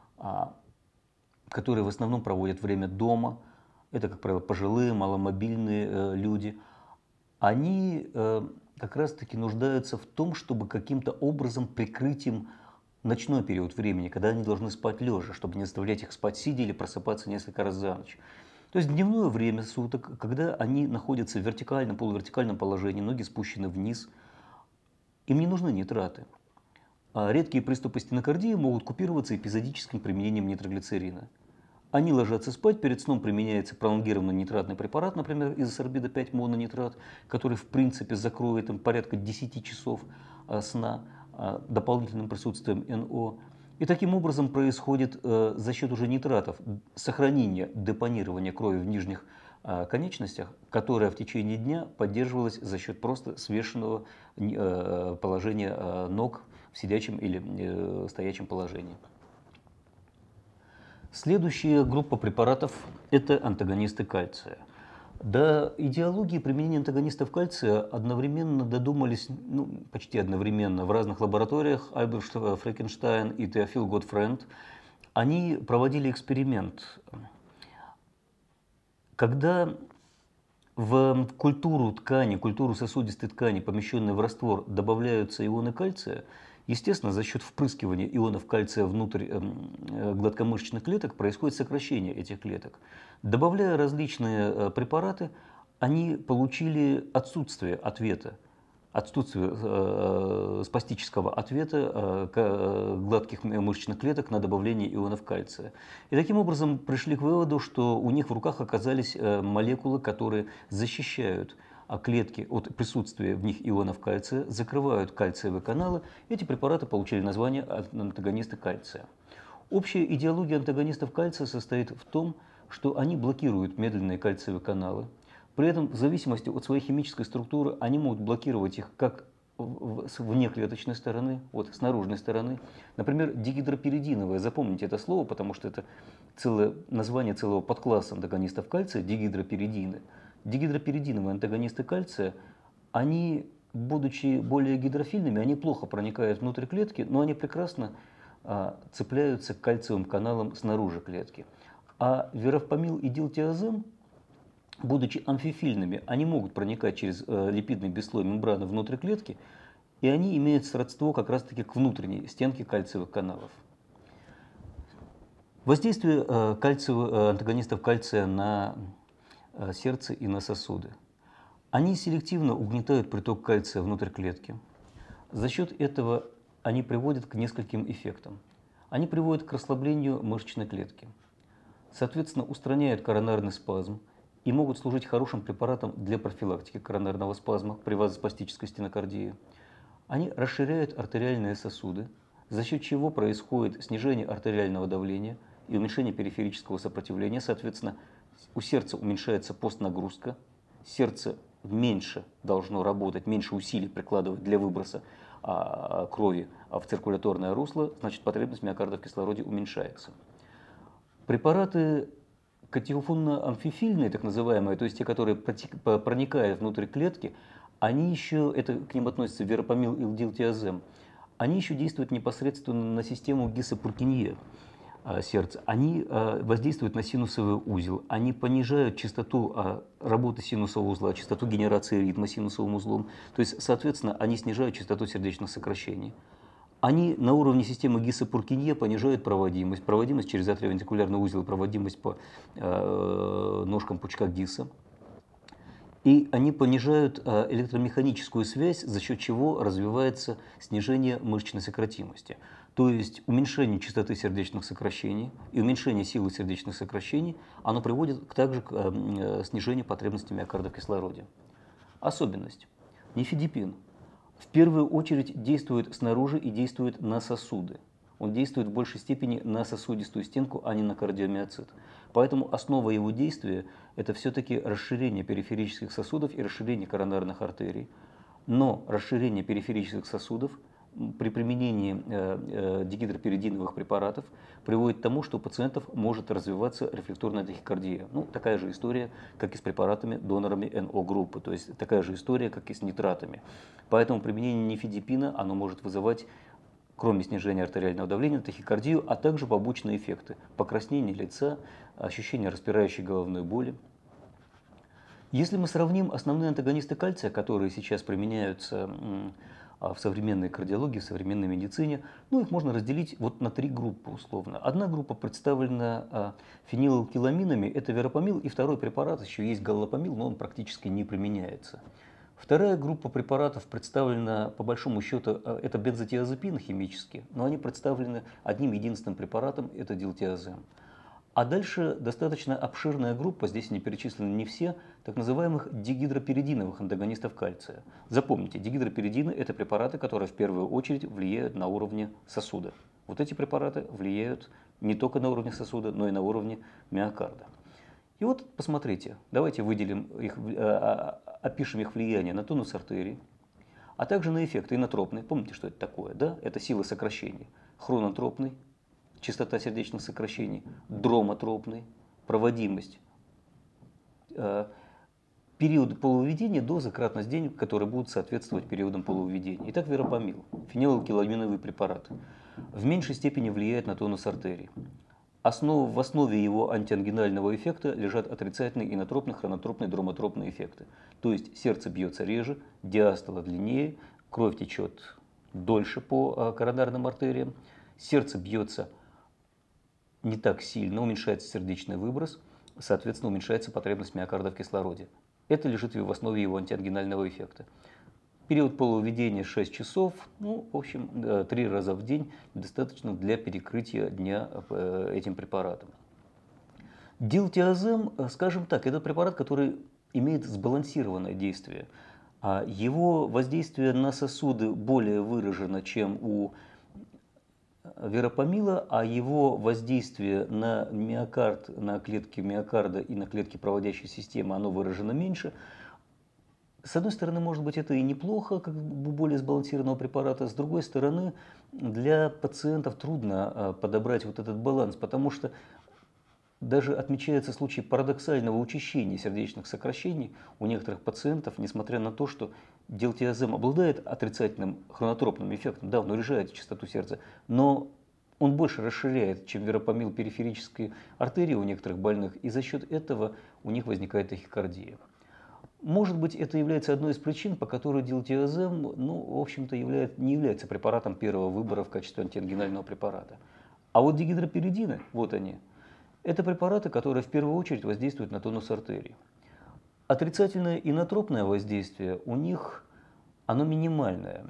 которые в основном проводят время дома, это, как правило, пожилые, маломобильные люди, они как раз-таки нуждаются в том, чтобы каким-то образом прикрыть им ночной период времени, когда они должны спать лежа, чтобы не заставлять их спать сидя или просыпаться несколько раз за ночь. То есть дневное время суток, когда они находятся в вертикальном, полувертикальном положении, ноги спущены вниз, им не нужны нитраты. Редкие приступы стенокардии могут купироваться эпизодическим применением нитроглицерина. Они ложатся спать, перед сном применяется пролонгированный нитратный препарат, например, изосорбида-5-мононитрат, который в принципе закроет им порядка 10 часов сна дополнительным присутствием НО. И таким образом происходит за счет уже нитратов сохранение депонирования крови в нижних конечностях, которое в течение дня поддерживалось за счет просто свешенного положения ног в сидячем или стоячем положении. Следующая группа препаратов – это антагонисты кальция. До идеологии применения антагонистов кальция одновременно додумались, ну, почти одновременно, в разных лабораториях Альберт Франкенштайн и Теофил Готфренд. Они проводили эксперимент. Когда в культуру ткани, культуру сосудистой ткани, помещенной в раствор, добавляются ионы кальция, естественно, за счет впрыскивания ионов кальция внутрь гладкомышечных клеток происходит сокращение этих клеток. Добавляя различные препараты, они получили отсутствие ответа, отсутствие спастического ответа гладких мышечных клеток на добавление ионов кальция. И таким образом пришли к выводу, что у них в руках оказались молекулы, которые защищают клетки от присутствия в них ионов кальция, закрывают кальциевые каналы. Эти препараты получили название антагонисты кальция. Общая идеология антагонистов кальция состоит в том, что они блокируют медленные кальциевые каналы. При этом, в зависимости от своей химической структуры, они могут блокировать их как с внеклеточной стороны, вот с наружной стороны. Например, дигидропиридиновое. Запомните это слово, потому что это название целого подкласса антагонистов кальция – дигидропиридины. Дигидропиридиновые антагонисты кальция, они, будучи более гидрофильными, они плохо проникают внутрь клетки, но они прекрасно цепляются к кальциевым каналам снаружи клетки. А веропамил и дилтиазем, будучи амфифильными, они могут проникать через липидный бесслой мембраны внутрь клетки, и они имеют сродство как раз-таки к внутренней стенке кальциевых каналов. Воздействие антагонистов кальция на сердце и на сосуды. Они селективно угнетают приток кальция внутрь клетки. За счет этого они приводят к нескольким эффектам. Они приводят к расслаблению мышечной клетки, соответственно, устраняют коронарный спазм и могут служить хорошим препаратом для профилактики коронарного спазма при вазоспастической стенокардии. Они расширяют артериальные сосуды, за счет чего происходит снижение артериального давления и уменьшение периферического сопротивления. Соответственно, у сердца уменьшается постнагрузка, сердце меньше должно работать, меньше усилий прикладывать для выброса крови в циркуляторное русло, значит, потребность миокарда в кислороде уменьшается. Препараты катехофонно-амфифильные, так называемые, то есть те, которые проникают внутрь клетки, они еще, к ним относятся веропамил и дилтиазем, они еще действуют непосредственно на систему Гиса-Пуркинье сердца. Они воздействуют на синусовый узел, они понижают частоту работы синусового узла, частоту генерации ритма синусовым узлом, то есть, соответственно, они снижают частоту сердечных сокращений. Они на уровне системы Гиса-Пуркинье понижают проводимость через атриовентрикулярный узел, проводимость по ножкам пучка Гиса. И они понижают электромеханическую связь, за счет чего развивается снижение мышечной сократимости. То есть уменьшение частоты сердечных сокращений и уменьшение силы сердечных сокращений, оно приводит также к снижению потребности миокарда в кислороде. Особенность. Нифедипин в первую очередь действует снаружи и действует на сосуды. Он действует в большей степени на сосудистую стенку, а не на кардиомиоцит. Поэтому основа его действия – это все-таки расширение периферических сосудов и расширение коронарных артерий. Но расширение периферических сосудов при применении дигидропиридиновых препаратов приводит к тому, что у пациентов может развиваться рефлекторная тахикардия. Ну, такая же история, как и с препаратами, донорами НО-группы, то есть такая же история, как и с нитратами. Поэтому применение нифедипина оно может вызывать, кроме снижения артериального давления, тахикардию, а также побочные эффекты – покраснение лица, ощущение распирающей головной боли. Если мы сравним основные антагонисты кальция, которые сейчас применяются в современной кардиологии, в современной медицине, ну, их можно разделить вот на три группы условно. Одна группа представлена фенилалкиламинами, это веропамил, и второй препарат еще есть галлопамил, но он практически не применяется. Вторая группа препаратов представлена, по большому счету, это бензотиазепины химические, но они представлены одним единственным препаратом, это дилтиазем. А дальше достаточно обширная группа, здесь они перечислены не все, так называемых дигидропиридиновых антагонистов кальция. Запомните, дигидропиридины – это препараты, которые в первую очередь влияют на уровне сосуда. Вот эти препараты влияют не только на уровне сосуда, но и на уровне миокарда. И вот посмотрите, давайте выделим их, опишем их влияние на тонус артерий, а также на эффекты инотропные. Помните, что это такое? Да? Это сила сокращения. Хронотропный, частота сердечных сокращений, дромотропный, проводимость период полувыведения доза кратность день, которые будут соответствовать периодам полувыведения. Итак, верапамил, фенилалкиламиновый препарат, в меньшей степени влияет на тонус артерий. В основе его антиангинального эффекта лежат отрицательные инотропные, хронотропные, дромотропные эффекты. То есть сердце бьется реже, диастола длиннее, кровь течет дольше по коронарным артериям, сердце бьется не так сильно, уменьшается сердечный выброс, соответственно, уменьшается потребность миокарда в кислороде. Это лежит в основе его антиангинального эффекта. Период полувыведения 6 часов, ну, в общем, 3 раза в день достаточно для перекрытия дня этим препаратом. Дилтиазем, скажем так, это препарат, который имеет сбалансированное действие. Его воздействие на сосуды более выражено, чем у верапамила, а его воздействие на миокард, на клетки миокарда и на клетки проводящей системы, оно выражено меньше. С одной стороны, может быть, это и неплохо, как бы более сбалансированного препарата. С другой стороны, для пациентов трудно подобрать вот этот баланс, потому что даже отмечается случай парадоксального учащения сердечных сокращений у некоторых пациентов, несмотря на то, что дилтиазем обладает отрицательным хронотропным эффектом, да, он урежает частоту сердца, но он больше расширяет, чем верапамил, периферические артерии у некоторых больных, и за счет этого у них возникает тахикардия. Может быть, это является одной из причин, по которой дилтиазем, ну, в общем-то, не является препаратом первого выбора в качестве антиангинального препарата. А вот дигидропролидины, вот они, это препараты, которые в первую очередь воздействуют на тонус артерий. Отрицательное инотропное воздействие у них, оно минимальное.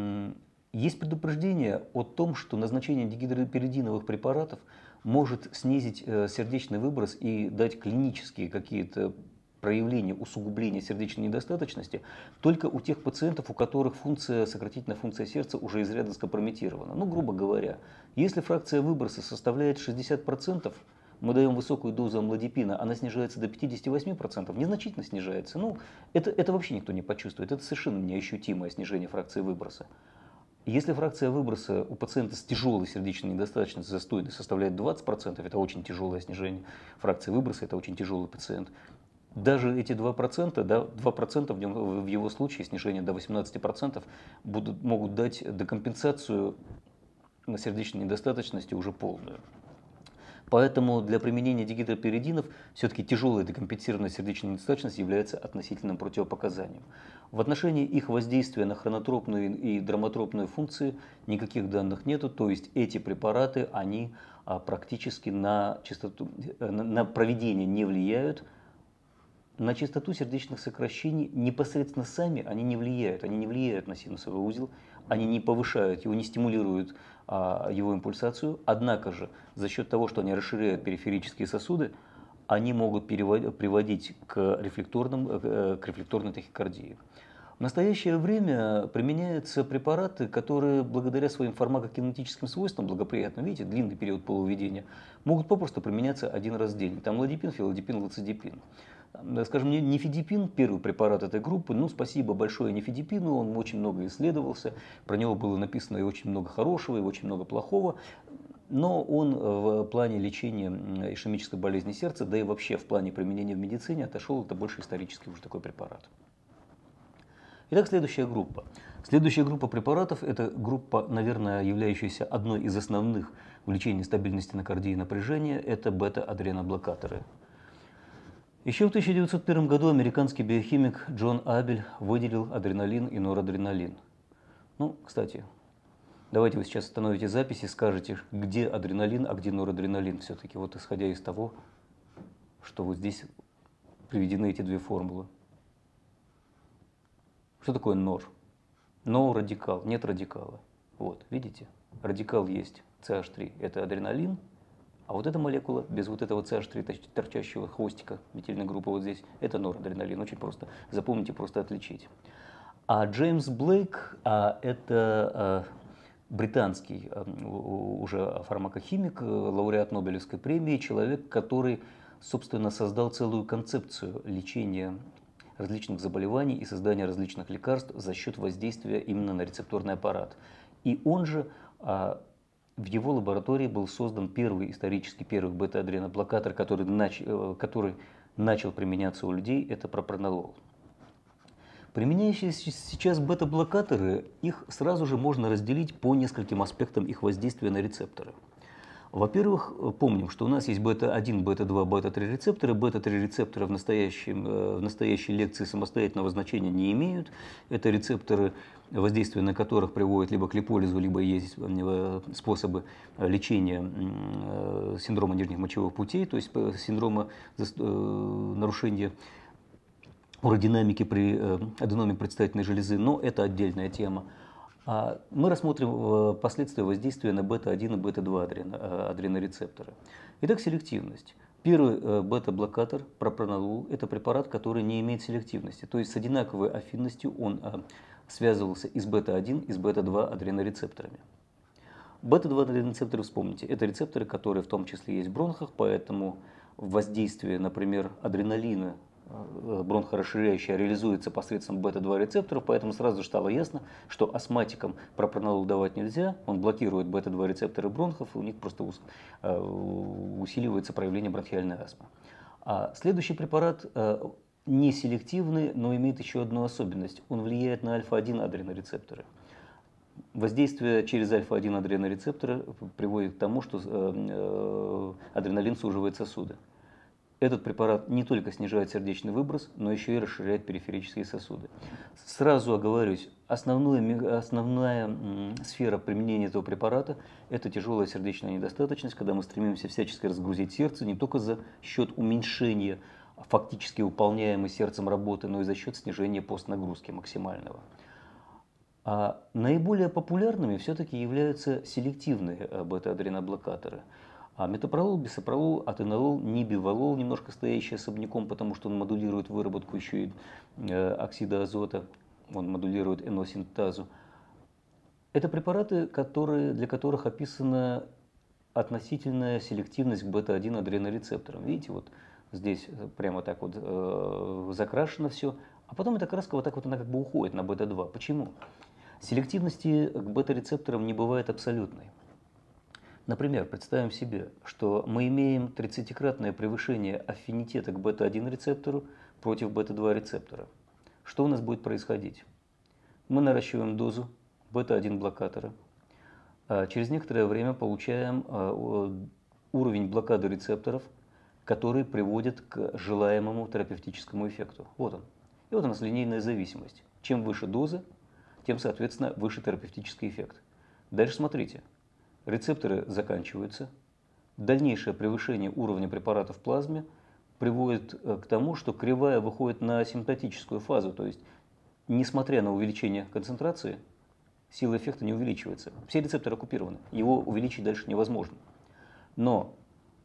Есть предупреждение о том, что назначение дигидропролидиновых препаратов может снизить сердечный выброс и дать клинические какие-то проявление усугубления сердечной недостаточности только у тех пациентов, у которых сократительная функция сердца уже изрядно скомпрометирована. Ну, грубо говоря, если фракция выброса составляет 60%, мы даем высокую дозу амлодипина, она снижается до 58%, незначительно снижается. Ну, это вообще никто не почувствует, это совершенно неощутимое снижение фракции выброса. Если фракция выброса у пациента с тяжелой сердечной недостаточностью застойной составляет 20%, это очень тяжелое снижение фракции выброса, это очень тяжелый пациент. Даже эти 2%, да, 2% в его случае, снижение до 18%, могут дать декомпенсацию на сердечной недостаточности уже полную. Поэтому для применения дигидропролидинов все-таки тяжелая декомпенсированная сердечная недостаточность является относительным противопоказанием. В отношении их воздействия на хронотропную и дромотропную функции никаких данных нету, то есть эти препараты, они практически на проведение не влияют. На частоту сердечных сокращений непосредственно сами они не влияют на синусовый узел, они не повышают его, не стимулируют его импульсацию, однако же за счет того, что они расширяют периферические сосуды, они могут приводить к рефлекторной тахикардии. В настоящее время применяются препараты, которые благодаря своим фармакокинетическим свойствам благоприятным, видите, длинный период полувыведения, могут попросту применяться один раз в день. Там ладипин, фелодипин, лацидипин. Скажем, нифедипин, первый препарат этой группы, ну, спасибо большое нифедипину, он очень много исследовался, про него было написано и очень много хорошего, и очень много плохого, но он в плане лечения ишемической болезни сердца, да и вообще в плане применения в медицине отошел, это больше исторический уже такой препарат. Итак, следующая группа. Следующая группа препаратов – это группа, наверное, являющаяся одной из основных в лечении стабильности на кардии и напряжения, это бета-адреноблокаторы. Еще в 1901 году американский биохимик Джон Абель выделил адреналин и норадреналин. Ну, кстати, давайте вы сейчас остановите запись и скажете, где адреналин, а где норадреналин все-таки, вот исходя из того, что вот здесь приведены эти две формулы. Что такое нор? No радикал, нет радикала. Вот, видите, радикал есть, CH3, это адреналин. А вот эта молекула, без вот этого CH3 торчащего хвостика метильной группы вот здесь, это норадреналин. Очень просто. Запомните, просто отличить. А Джеймс Блейк, это британский уже фармакохимик, лауреат Нобелевской премии, человек, который, собственно, создал целую концепцию лечения различных заболеваний и создания различных лекарств за счет воздействия именно на рецепторный аппарат. И он же в его лаборатории был создан первый бета-адреноблокатор, который начал применяться у людей, это пропранолол. Применяющиеся сейчас бета-блокаторы, их сразу же можно разделить по нескольким аспектам их воздействия на рецепторы. Во-первых, помним, что у нас есть бета-1, бета-2, бета-3 рецепторы. Бета-3 рецепторы в настоящей лекции самостоятельного значения не имеют. Это рецепторы, воздействие на которых приводит либо к липолизу, либо есть способы лечения синдрома нижних мочевых путей, то есть синдрома нарушения уродинамики при аденоме предстательной железы, но это отдельная тема. Мы рассмотрим последствия воздействия на бета-1 и бета-2 адренорецепторы. Итак, селективность. Первый бета-блокатор, пропранолол, это препарат, который не имеет селективности, то есть с одинаковой афинностью он связывался и с бета-1, и с бета-2 адренорецепторами. Бета-2 адренорецепторы, вспомните, это рецепторы, которые в том числе есть в бронхах, поэтому воздействие, например, адреналина, бронхорасширяющая, реализуется посредством бета-2 рецепторов, поэтому сразу же стало ясно, что астматикам пропранолол давать нельзя, он блокирует бета-2 рецепторы бронхов, и у них просто усиливается проявление бронхиальной астмы. Следующий препарат не селективный, но имеет еще одну особенность. Он влияет на альфа-1 адренорецепторы. Воздействие через альфа-1 адренорецепторы приводит к тому, что адреналин суживает сосуды. Этот препарат не только снижает сердечный выброс, но еще и расширяет периферические сосуды. Сразу оговорюсь, основная сфера применения этого препарата – это тяжелая сердечная недостаточность, когда мы стремимся всячески разгрузить сердце не только за счет уменьшения фактически выполняемой сердцем работы, но и за счет снижения постнагрузки максимального. Наиболее популярными все-таки являются селективные бета-адреноблокаторы. Метопролол, бисопролол, атенолол, нибивалол, немножко стоящий особняком, потому что он модулирует выработку еще и оксида азота, он модулирует эносинтазу. Это препараты, для которых описана относительная селективность к бета-1 адренорецепторам. Видите, вот здесь прямо так вот закрашено все, а потом эта краска вот так вот она как бы уходит на бета-2. Почему? Селективности к бета-рецепторам не бывает абсолютной. Например, представим себе, что мы имеем 30-кратное превышение аффинитета к бета-1 рецептору против бета-2 рецептора. Что у нас будет происходить? Мы наращиваем дозу бета-1 блокатора. Через некоторое время получаем уровень блокады рецепторов, который приводит к желаемому терапевтическому эффекту. Вот он. И вот у нас линейная зависимость. Чем выше доза, тем, соответственно, выше терапевтический эффект. Дальше смотрите. Рецепторы заканчиваются. Дальнейшее превышение уровня препарата в плазме приводит к тому, что кривая выходит на асимптотическую фазу, то есть, несмотря на увеличение концентрации, сила эффекта не увеличивается. Все рецепторы оккупированы, его увеличить дальше невозможно. Но,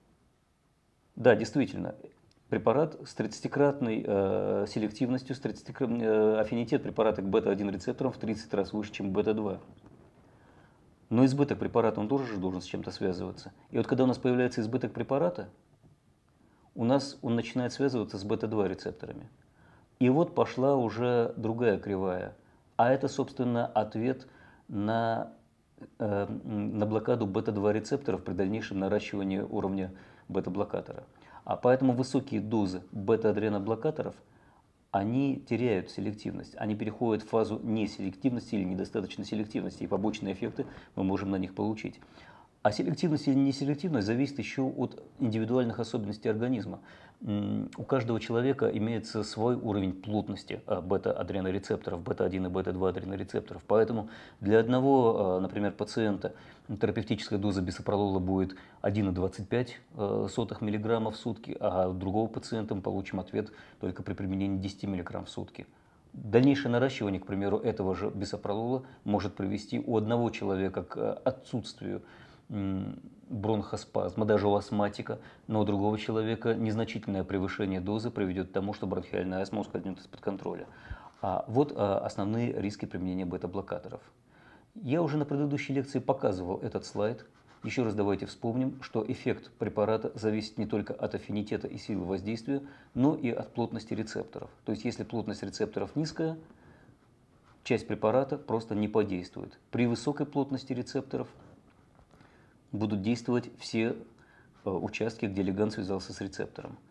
да, действительно, препарат с 30-кратной селективностью, аффинитет препарата к бета-1 рецепторам в 30 раз выше, чем бета-2. Но избыток препарата, он тоже же должен с чем-то связываться. И вот когда у нас появляется избыток препарата, он начинает связываться с бета-2 рецепторами. И вот пошла уже другая кривая. А это, собственно, ответ на блокаду бета-2 рецепторов при дальнейшем наращивании уровня бета-блокатора. Поэтому высокие дозы бета-адреноблокаторов, они теряют селективность, они переходят в фазу неселективности или недостаточной селективности, и побочные эффекты мы можем на них получить. А селективность или неселективность зависит еще от индивидуальных особенностей организма. У каждого человека имеется свой уровень плотности бета-адренорецепторов, бета-1 и бета-2 адренорецепторов. Поэтому для одного, например, пациента терапевтическая доза бисопролола будет 1,25 мг в сутки, а у другого пациента мы получим ответ только при применении 10 мг в сутки. Дальнейшее наращивание, к примеру, этого же бисопролола может привести у одного человека к отсутствию бронхоспазма, даже у астматика, но у другого человека незначительное превышение дозы приведет к тому, что бронхиальная астма ускользнет из-под контроля. Вот основные риски применения бета-блокаторов. Я уже на предыдущей лекции показывал этот слайд. Еще раз давайте вспомним, что эффект препарата зависит не только от аффинитета и силы воздействия, но и от плотности рецепторов. То есть, если плотность рецепторов низкая, часть препарата просто не подействует. При высокой плотности рецепторов будут действовать все участки, где лиганд связался с рецептором.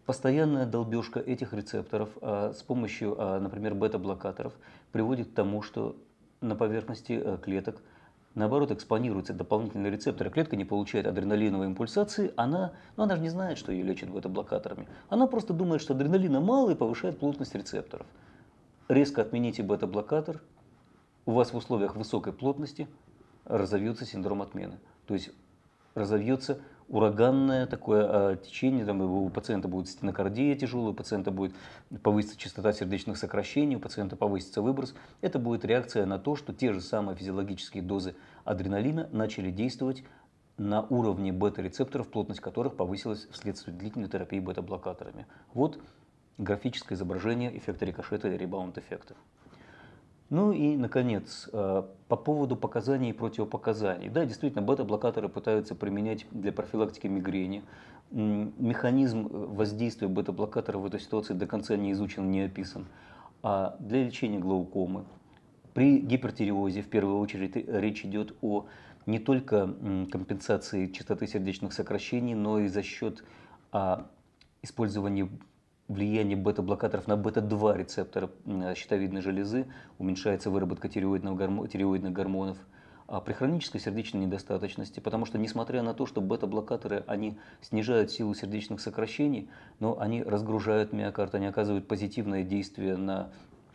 Постоянная долбежка этих рецепторов с помощью, например, бета-блокаторов приводит к тому, что на поверхности клеток наоборот экспонируются дополнительные рецепторы. Клетка не получает адреналиновой импульсации, она же не знает, что ее лечат бета-блокаторами. Она просто думает, что адреналина мало и повышает плотность рецепторов. Резко отмените бета-блокатор, у вас в условиях высокой плотности разовьется синдром отмены. То есть разовьется ураганное такое течение, там, у пациента будет стенокардия тяжелая, у пациента будет повыситься частота сердечных сокращений, у пациента повысится выброс. Это будет реакция на то, что те же самые физиологические дозы адреналина начали действовать на уровне бета-рецепторов, плотность которых повысилась вследствие длительной терапии бета-блокаторами. Вот графическое изображение эффекта рикошета и ребаунд-эффекта. Ну и, наконец, по поводу показаний и противопоказаний. Да, действительно, бета-блокаторы пытаются применять для профилактики мигрени. Механизм воздействия бета-блокаторов в этой ситуации до конца не изучен, не описан. А для лечения глаукомы, при гипертиреозе, в первую очередь, речь идет о не только компенсации частоты сердечных сокращений, но и за счет использования влияние бета-блокаторов на бета-2 рецептора щитовидной железы, уменьшается выработка тиреоидных гормонов. А при хронической сердечной недостаточности, потому что несмотря на то, что бета-блокаторы, они снижают силу сердечных сокращений, но они разгружают миокард, они оказывают позитивное действие на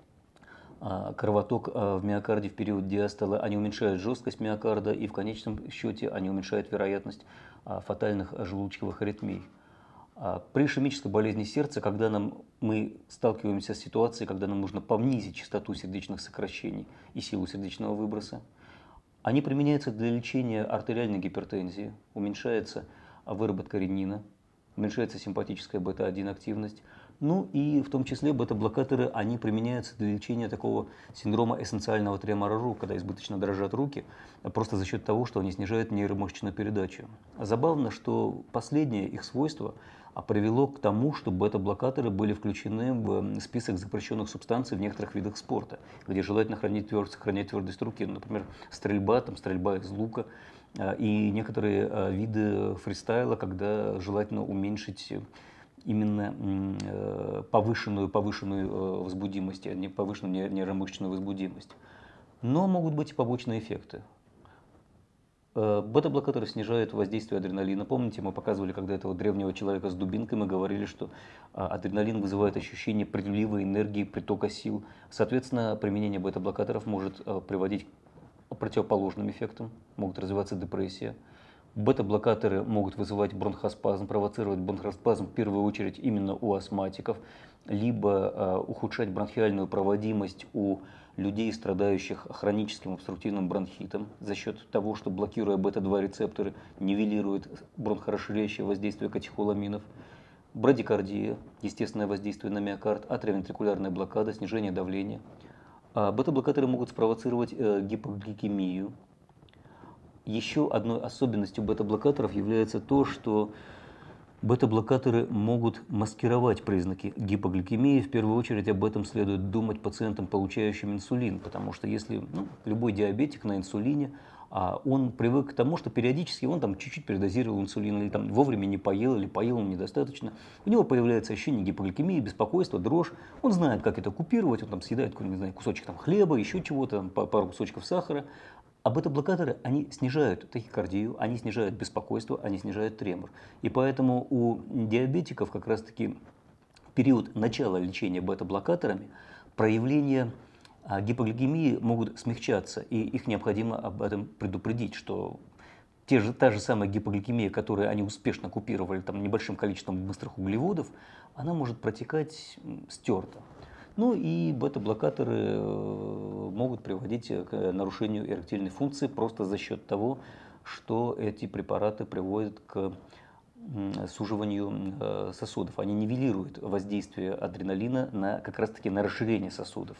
кровоток в миокарде в период диастола, они уменьшают жесткость миокарда и в конечном счете они уменьшают вероятность фатальных желудочковых аритмий. При ишемической болезни сердца, когда мы сталкиваемся с ситуацией, когда нам нужно понизить частоту сердечных сокращений и силу сердечного выброса, они применяются для лечения артериальной гипертензии, уменьшается выработка ренина, уменьшается симпатическая бета-1 активность. Ну и в том числе бета-блокаторы, они применяются для лечения такого синдрома эссенциального тремора рук, когда избыточно дрожат руки, просто за счет того, что они снижают нейромышечную передачу. Забавно, что последнее их свойство привело к тому, что бета-блокаторы были включены в список запрещенных субстанций в некоторых видах спорта, где желательно сохранять твердость руки, например, стрельба из лука, и некоторые виды фристайла, когда желательно уменьшить именно повышенную возбудимость, а не повышенную нейромышечную возбудимость. Но могут быть и побочные эффекты. Бета-блокаторы снижают воздействие адреналина. Помните, мы показывали, когда этого древнего человека с дубинкой, мы говорили, что адреналин вызывает ощущение прилива энергии, притока сил. Соответственно, применение бета-блокаторов может приводить к противоположным эффектам, могут развиваться депрессия. Бета-блокаторы могут вызывать бронхоспазм, провоцировать бронхоспазм в первую очередь именно у астматиков, либо ухудшать бронхиальную проводимость у людей, страдающих хроническим обструктивным бронхитом, за счет того, что, блокируя бета-2 рецепторы, нивелирует бронхорасширяющее воздействие катехоламинов. Брадикардия, естественное воздействие на миокард, атриовентрикулярная блокада, снижение давления. Бета-блокаторы могут спровоцировать гипогликемию. Еще одной особенностью бета-блокаторов является то, что бета-блокаторы могут маскировать признаки гипогликемии. В первую очередь об этом следует думать пациентам, получающим инсулин, потому что если любой диабетик на инсулине, он привык к тому, что периодически он там чуть-чуть передозировал инсулин, или там вовремя не поел, или поел он недостаточно. У него появляется ощущение гипогликемии, беспокойства, дрожь. Он знает, как это купировать, он там съедает не знаю, кусочек там хлеба, еще чего-то, пару кусочков сахара. А бета-блокаторы, они снижают тахикардию, они снижают беспокойство, они снижают тремор. И поэтому у диабетиков как раз-таки в период начала лечения бета-блокаторами проявления гипогликемии могут смягчаться, и их необходимо об этом предупредить, что та же самая гипогликемия, которую они успешно купировали там, небольшим количеством быстрых углеводов, она может протекать стерто. Ну и бета-блокаторы могут приводить к нарушению эректильной функции просто за счет того, что эти препараты приводят к суживанию сосудов. Они нивелируют воздействие адреналина как раз-таки на расширение сосудов.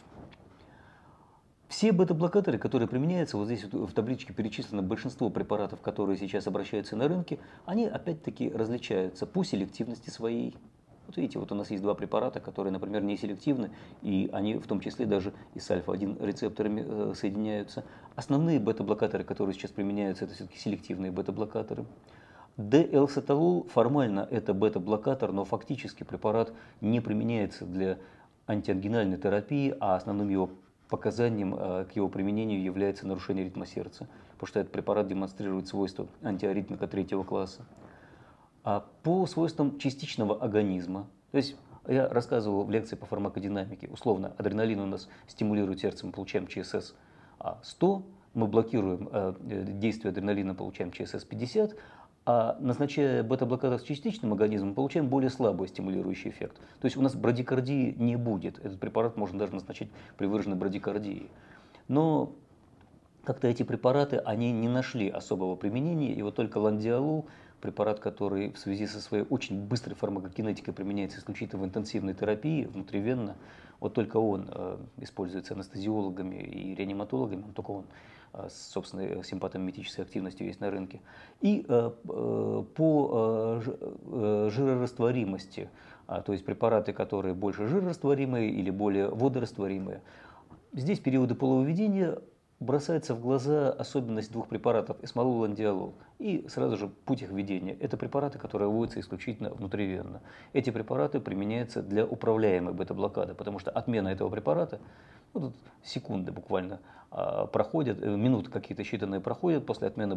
Все бета-блокаторы, которые применяются, вот здесь в табличке перечислено большинство препаратов, которые сейчас обращаются на рынке, они опять-таки различаются по селективности своей. Вот видите, вот у нас есть два препарата, которые, например, не селективны, и они в том числе даже и с альфа-1 рецепторами соединяются. Основные бета-блокаторы, которые сейчас применяются, это все-таки селективные бета-блокаторы. Д-элсоталол формально это бета-блокатор, но фактически препарат не применяется для антиангинальной терапии, а основным его показанием к его применению является нарушение ритма сердца, потому что этот препарат демонстрирует свойства антиаритмика третьего класса. А по свойствам частичного агонизма, то есть я рассказывал в лекции по фармакодинамике, условно, адреналин у нас стимулирует сердце, мы получаем ЧСС 100, мы блокируем действие адреналина, получаем ЧСС 50, а назначая бета-блокатор с частичным агонизмом, мы получаем более слабый стимулирующий эффект. То есть у нас брадикардии не будет, этот препарат можно даже назначить при выраженной брадикардии. Но как-то эти препараты, они не нашли особого применения, и вот только ландиолол, препарат, который в связи со своей очень быстрой фармакокинетикой применяется исключительно в интенсивной терапии, внутривенно, вот только он используется анестезиологами и реаниматологами, только он с собственной симпатомиметической активностью есть на рынке. И по жирорастворимости, то есть препараты, которые больше жирорастворимые или более водорастворимые, здесь периоды полувыведения бросается в глаза особенность двух препаратов – эсмолол и ландиолол. И сразу же путь их введения. Это препараты, которые вводятся исключительно внутривенно. Эти препараты применяются для управляемой бета-блокады, потому что отмена этого препарата, ну, тут секунды буквально проходят, минуты какие-то считанные проходят после отмены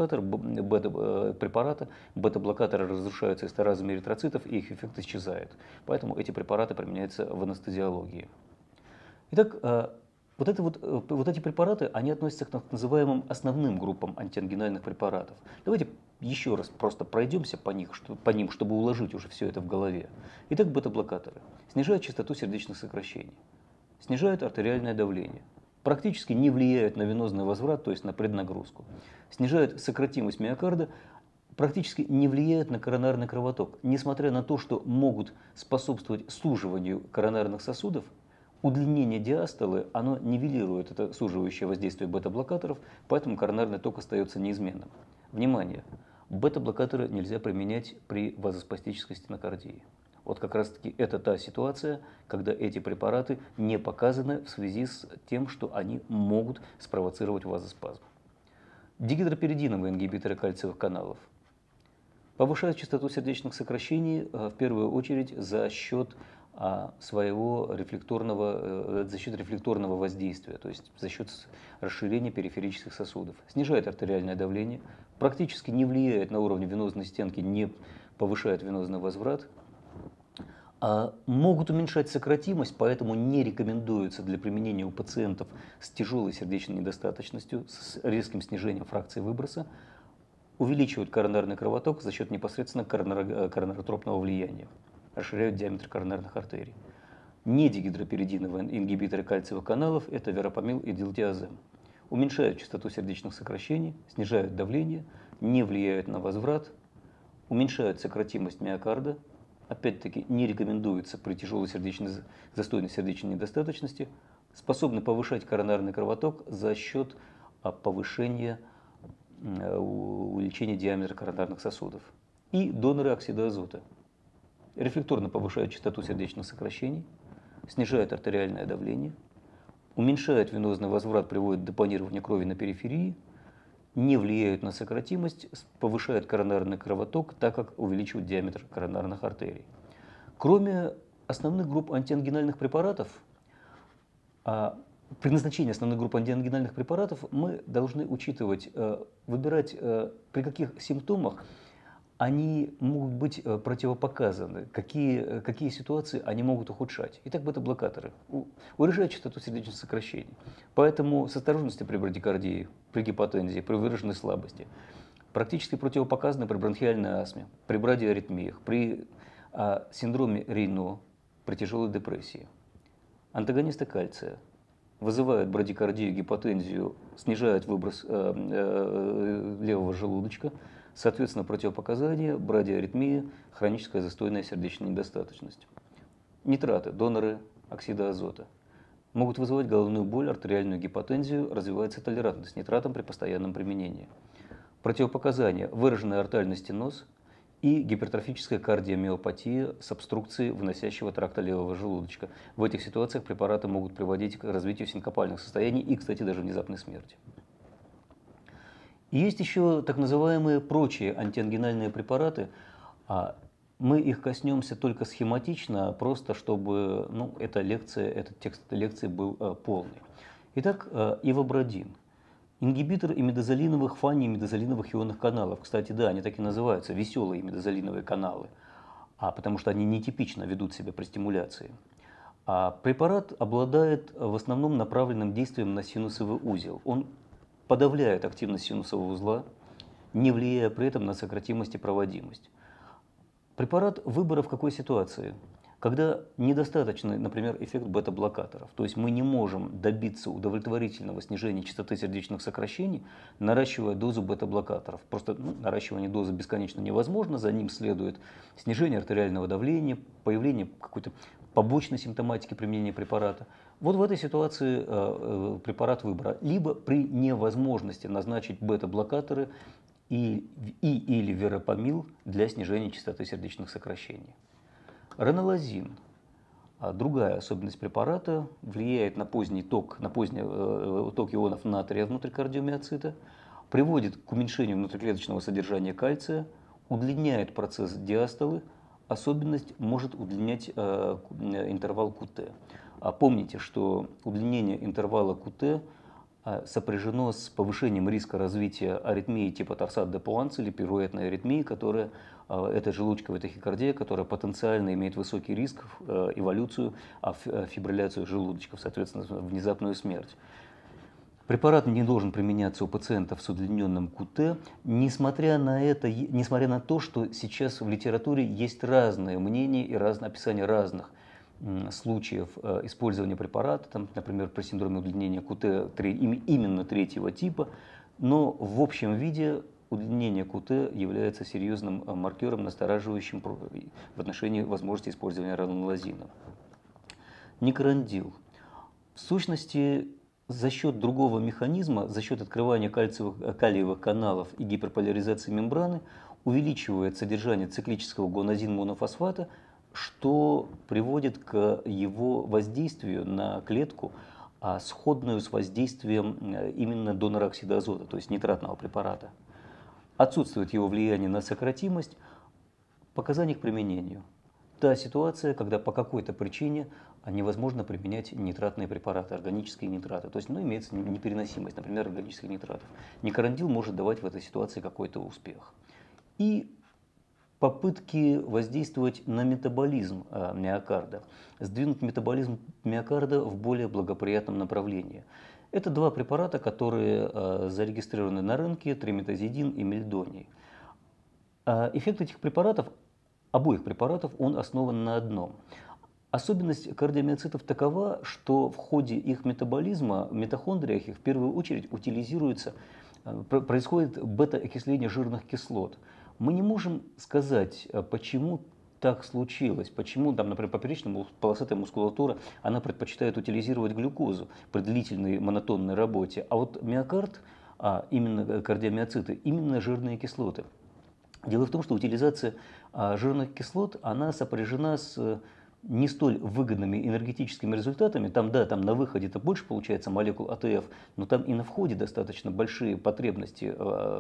препарата, бета-блокаторы разрушаются эстеразами эритроцитов, и их эффект исчезает. Поэтому эти препараты применяются в анестезиологии. Итак, вот эти препараты, они относятся к так называемым основным группам антиангинальных препаратов. Давайте еще раз просто пройдемся по ним, чтобы уложить уже все это в голове. Итак, бета-блокаторы снижают частоту сердечных сокращений, снижают артериальное давление, практически не влияют на венозный возврат, то есть на преднагрузку, снижают сократимость миокарда, практически не влияют на коронарный кровоток, несмотря на то, что могут способствовать суживанию коронарных сосудов. Удлинение диастолы, оно нивелирует это суживающее воздействие бета-блокаторов, поэтому коронарный ток остается неизменным. Внимание! Бета-блокаторы нельзя применять при вазоспастической стенокардии. Вот как раз таки это та ситуация, когда эти препараты не показаны в связи с тем, что они могут спровоцировать вазоспазм. Дигидроперидиновые ингибиторы кальциевых каналов повышают частоту сердечных сокращений в первую очередь за счет рефлекторного воздействия, то есть за счет расширения периферических сосудов. Снижает артериальное давление, практически не влияет на уровень венозной стенки, не повышает венозный возврат. Могут уменьшать сократимость, поэтому не рекомендуются для применения у пациентов с тяжелой сердечной недостаточностью, с резким снижением фракции выброса. Увеличивают коронарный кровоток за счет непосредственно коронаротропного влияния. Расширяют диаметр коронарных артерий. Недигидроперидиновые ингибиторы кальциевых каналов – это верапамил и дилтиазем. Уменьшают частоту сердечных сокращений, снижают давление, не влияют на возврат, уменьшают сократимость миокарда, опять-таки не рекомендуется при тяжелой застойной сердечной недостаточности, способны повышать коронарный кровоток за счет повышения увеличения диаметра коронарных сосудов. И доноры оксида азота. Рефлекторно повышают частоту сердечных сокращений, снижают артериальное давление, уменьшают венозный возврат, приводят к депонированию крови на периферии, не влияют на сократимость, повышают коронарный кровоток, так как увеличивают диаметр коронарных артерий. Кроме основных групп антиангинальных препаратов, при назначении основных групп антиангинальных препаратов мы должны учитывать, выбирать, при каких симптомах они могут быть противопоказаны, какие ситуации они могут ухудшать. Итак, бета-блокаторы урежают частоту сердечных сокращений. Поэтому с осторожностью при брадикардии, при гипотензии, при выраженной слабости, практически противопоказаны при бронхиальной астме, при брадиаритмиях, при синдроме Рейно, при тяжелой депрессии. Антагонисты кальция вызывают брадикардию, гипотензию, снижают выброс левого желудочка, соответственно, противопоказания, брадиаритмия, хроническая застойная сердечная недостаточность. Нитраты, доноры оксида азота, могут вызывать головную боль, артериальную гипотензию, развивается толерантность к нитратам при постоянном применении. Противопоказания – выраженный артальный стеноз и гипертрофическая кардиомиопатия с обструкцией выносящего тракта левого желудочка. В этих ситуациях препараты могут приводить к развитию синкопальных состояний и, кстати, даже внезапной смерти. Есть еще так называемые прочие антиангинальные препараты. Мы их коснемся только схематично, просто чтобы этот текст этой лекции был полный. Итак, ивабрадин. Ингибитор имидазолиновых фани-имидазолиновых ионных каналов. Кстати, да, они так и называются, веселые имидазолиновые каналы, потому что они нетипично ведут себя при стимуляции. Препарат обладает в основном направленным действием на синусовый узел. Он подавляет активность синусового узла, не влияя при этом на сократимость и проводимость. Препарат выбора в какой ситуации? Когда недостаточный, например, эффект бета-блокаторов, то есть мы не можем добиться удовлетворительного снижения частоты сердечных сокращений, наращивая дозу бета-блокаторов. Просто наращивание дозы бесконечно невозможно, за ним следует снижение артериального давления, появление какой-то побочной симптоматики применения препарата. Вот в этой ситуации препарат выбора. Либо при невозможности назначить бета-блокаторы или верапамил для снижения частоты сердечных сокращений. Ранолазин, другая особенность препарата, влияет на поздний ток ионов натрия внутри кардиомиоцита, приводит к уменьшению внутриклеточного содержания кальция, удлиняет процесс диастолы, особенность может удлинять интервал КТ. Помните, что удлинение интервала КТ сопряжено с повышением риска развития аритмии типа торсат де Пуанс или пируэтной аритмии, которая это желудочковая тахикардия, которая потенциально имеет высокий риск эволюцию, фибрилляцию желудочков, соответственно, внезапную смерть. Препарат не должен применяться у пациентов с удлиненным КТ, несмотря на то, что сейчас в литературе есть разные мнения и описания разных случаев использования препарата, там, например, при синдроме удлинения КТ именно третьего типа, но в общем виде удлинение КТ является серьезным маркером, настораживающим в отношении возможности использования ранолазина. Никарандил. В сущности, за счет другого механизма, за счет открывания калиевых каналов и гиперполяризации мембраны, увеличивает содержание циклического гуанозин-монофосфата, что приводит к его воздействию на клетку, сходную с воздействием именно донора оксида азота, то есть нитратного препарата. Отсутствует его влияние на сократимость. Показания к применению. Та ситуация, когда по какой-то причине невозможно применять нитратные препараты, органические нитраты. То есть имеется непереносимость, например, органических нитратов. Никарандил может давать в этой ситуации какой-то успех. И попытки воздействовать на метаболизм миокарда, сдвинуть метаболизм миокарда в более благоприятном направлении. Это два препарата, которые зарегистрированы на рынке, триметазидин и мельдоний. Эффект этих препаратов, обоих препаратов, он основан на одном. Особенность кардиомиоцитов такова, что в ходе их метаболизма, в митохондриях их в первую очередь происходит бета-окисление жирных кислот. Мы не можем сказать, почему так случилось, почему, например, поперечная полосатая мускулатура, она предпочитает утилизировать глюкозу при длительной монотонной работе, а вот миокард, именно кардиомиоциты, именно жирные кислоты. Дело в том, что утилизация жирных кислот, она сопряжена с не столь выгодными энергетическими результатами. Там на выходе-то больше получается молекул АТФ, но там и на входе достаточно большие потребности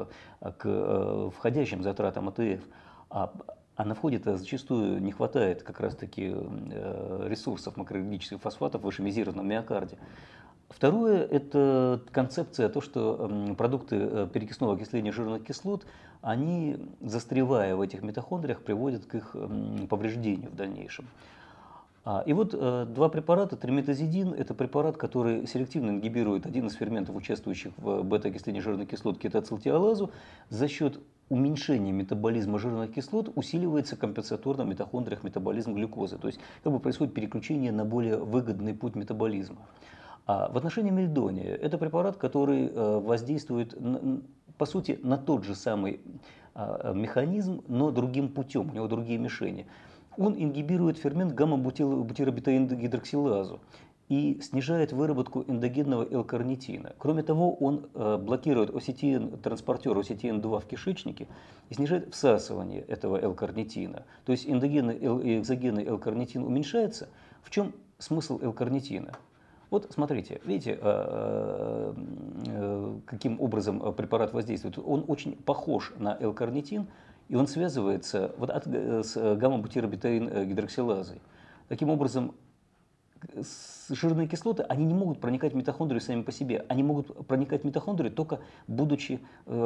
к входящим затратам АТФ. А на входе-то зачастую не хватает как раз-таки ресурсов макроэлектронических фосфатов в ишемизированном миокарде. Второе – это концепция, то, что продукты перекисного окисления жирных кислот, они, застревая в этих митохондриях, приводят к их повреждению в дальнейшем. И вот два препарата, триметазидин – это препарат, который селективно ингибирует один из ферментов, участвующих в бета-окислении жирных кислот, кетоацетилтиолазу. За счет уменьшения метаболизма жирных кислот усиливается компенсаторно в митохондриях метаболизм глюкозы. То есть происходит переключение на более выгодный путь метаболизма. В отношении мельдония это препарат, который воздействует, по сути, на тот же самый механизм, но другим путем, у него другие мишени. Он ингибирует фермент гамма-бутиробетаингидроксилазу и снижает выработку эндогенного L-карнитина. Кроме того, он блокирует транспортер OCTN2 в кишечнике и снижает всасывание этого L-карнитина. То есть эндогенный и экзогенный L-карнитин уменьшается. В чем смысл L-карнитина? Вот смотрите, видите, каким образом препарат воздействует. Он очень похож на L-карнитин, и он связывается вот с гамма-бутиробетаин гидроксилазой. Таким образом, жирные кислоты, они не могут проникать в митохондрию сами по себе. Они могут проникать в митохондрию только будучи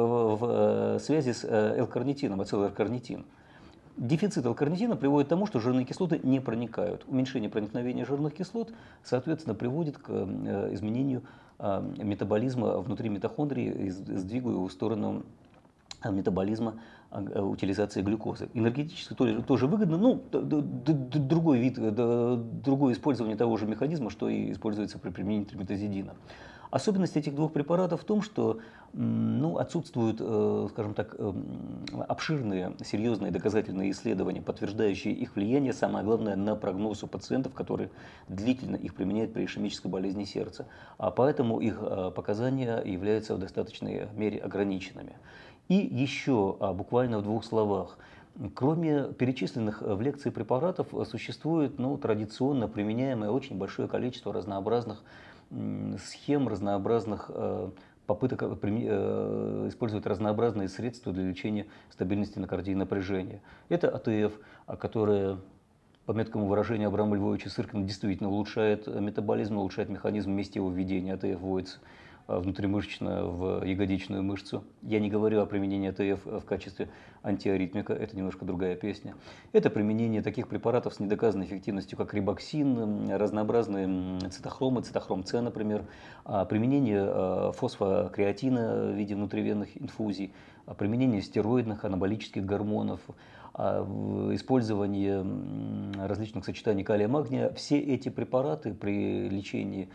в связи с L-карнитином, ацетилкарнитин. Дефицит L-карнитина приводит к тому, что жирные кислоты не проникают. Уменьшение проникновения жирных кислот, соответственно, приводит к изменению метаболизма внутри митохондрии, сдвигу его в сторону метаболизма утилизации глюкозы. Энергетически тоже выгодно, но другой вид, другое использование того же механизма, что и используется при применении триметазидина. Особенность этих двух препаратов в том, что отсутствуют, скажем так, обширные, серьезные доказательные исследования, подтверждающие их влияние, самое главное, на прогноз у пациентов, которые длительно их применяют при ишемической болезни сердца. А поэтому их показания являются в достаточной мере ограниченными. И еще буквально в двух словах. Кроме перечисленных в лекции препаратов, существует традиционно применяемое очень большое количество разнообразных схем, разнообразных попыток использовать разнообразные средства для лечения стабильности эндокардии напряжения. Это АТФ, которое, по меткому выражению Абрама Львовича Сыркина, действительно улучшает метаболизм, улучшает механизм вместе его введения. АТФ вводится внутримышечно в ягодичную мышцу. Я не говорю о применении АТФ в качестве антиаритмика, это немножко другая песня. Это применение таких препаратов с недоказанной эффективностью, как рибоксин, разнообразные цитохромы, цитохром С, например, применение фосфокреатина в виде внутривенных инфузий, применение стероидных анаболических гормонов, использование различных сочетаний калия-магния. Все эти препараты при лечении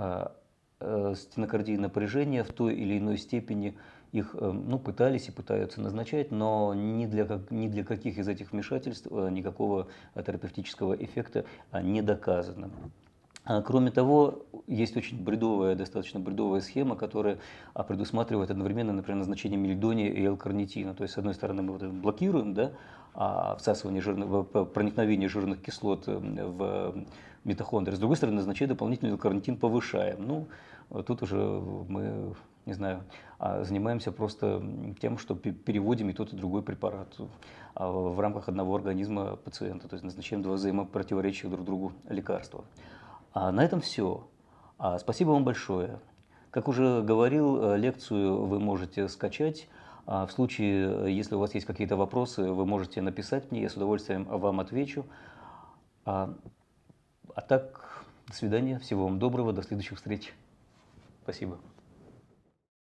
стенокардии напряжения в той или иной степени их пытались и пытаются назначать, но ни для каких из этих вмешательств никакого терапевтического эффекта не доказано. Кроме того, есть очень достаточно бредовая схема, которая предусматривает одновременно, например, назначение мельдония и L-карнитина. То есть, с одной стороны, мы блокируем всасывание проникновение жирных кислот в митохондрии, с другой стороны, назначая дополнительный L-карнитин, повышаем. Тут уже мы, не знаю, занимаемся просто тем, что переводим и тот, и другой препарат в рамках одного организма пациента, то есть назначаем два взаимопротиворечащих друг другу лекарства. На этом все. Спасибо вам большое. Как уже говорил, лекцию вы можете скачать. В случае, если у вас есть какие-то вопросы, вы можете написать мне, я с удовольствием вам отвечу. А так, до свидания, всего вам доброго, до следующих встреч. Спасибо.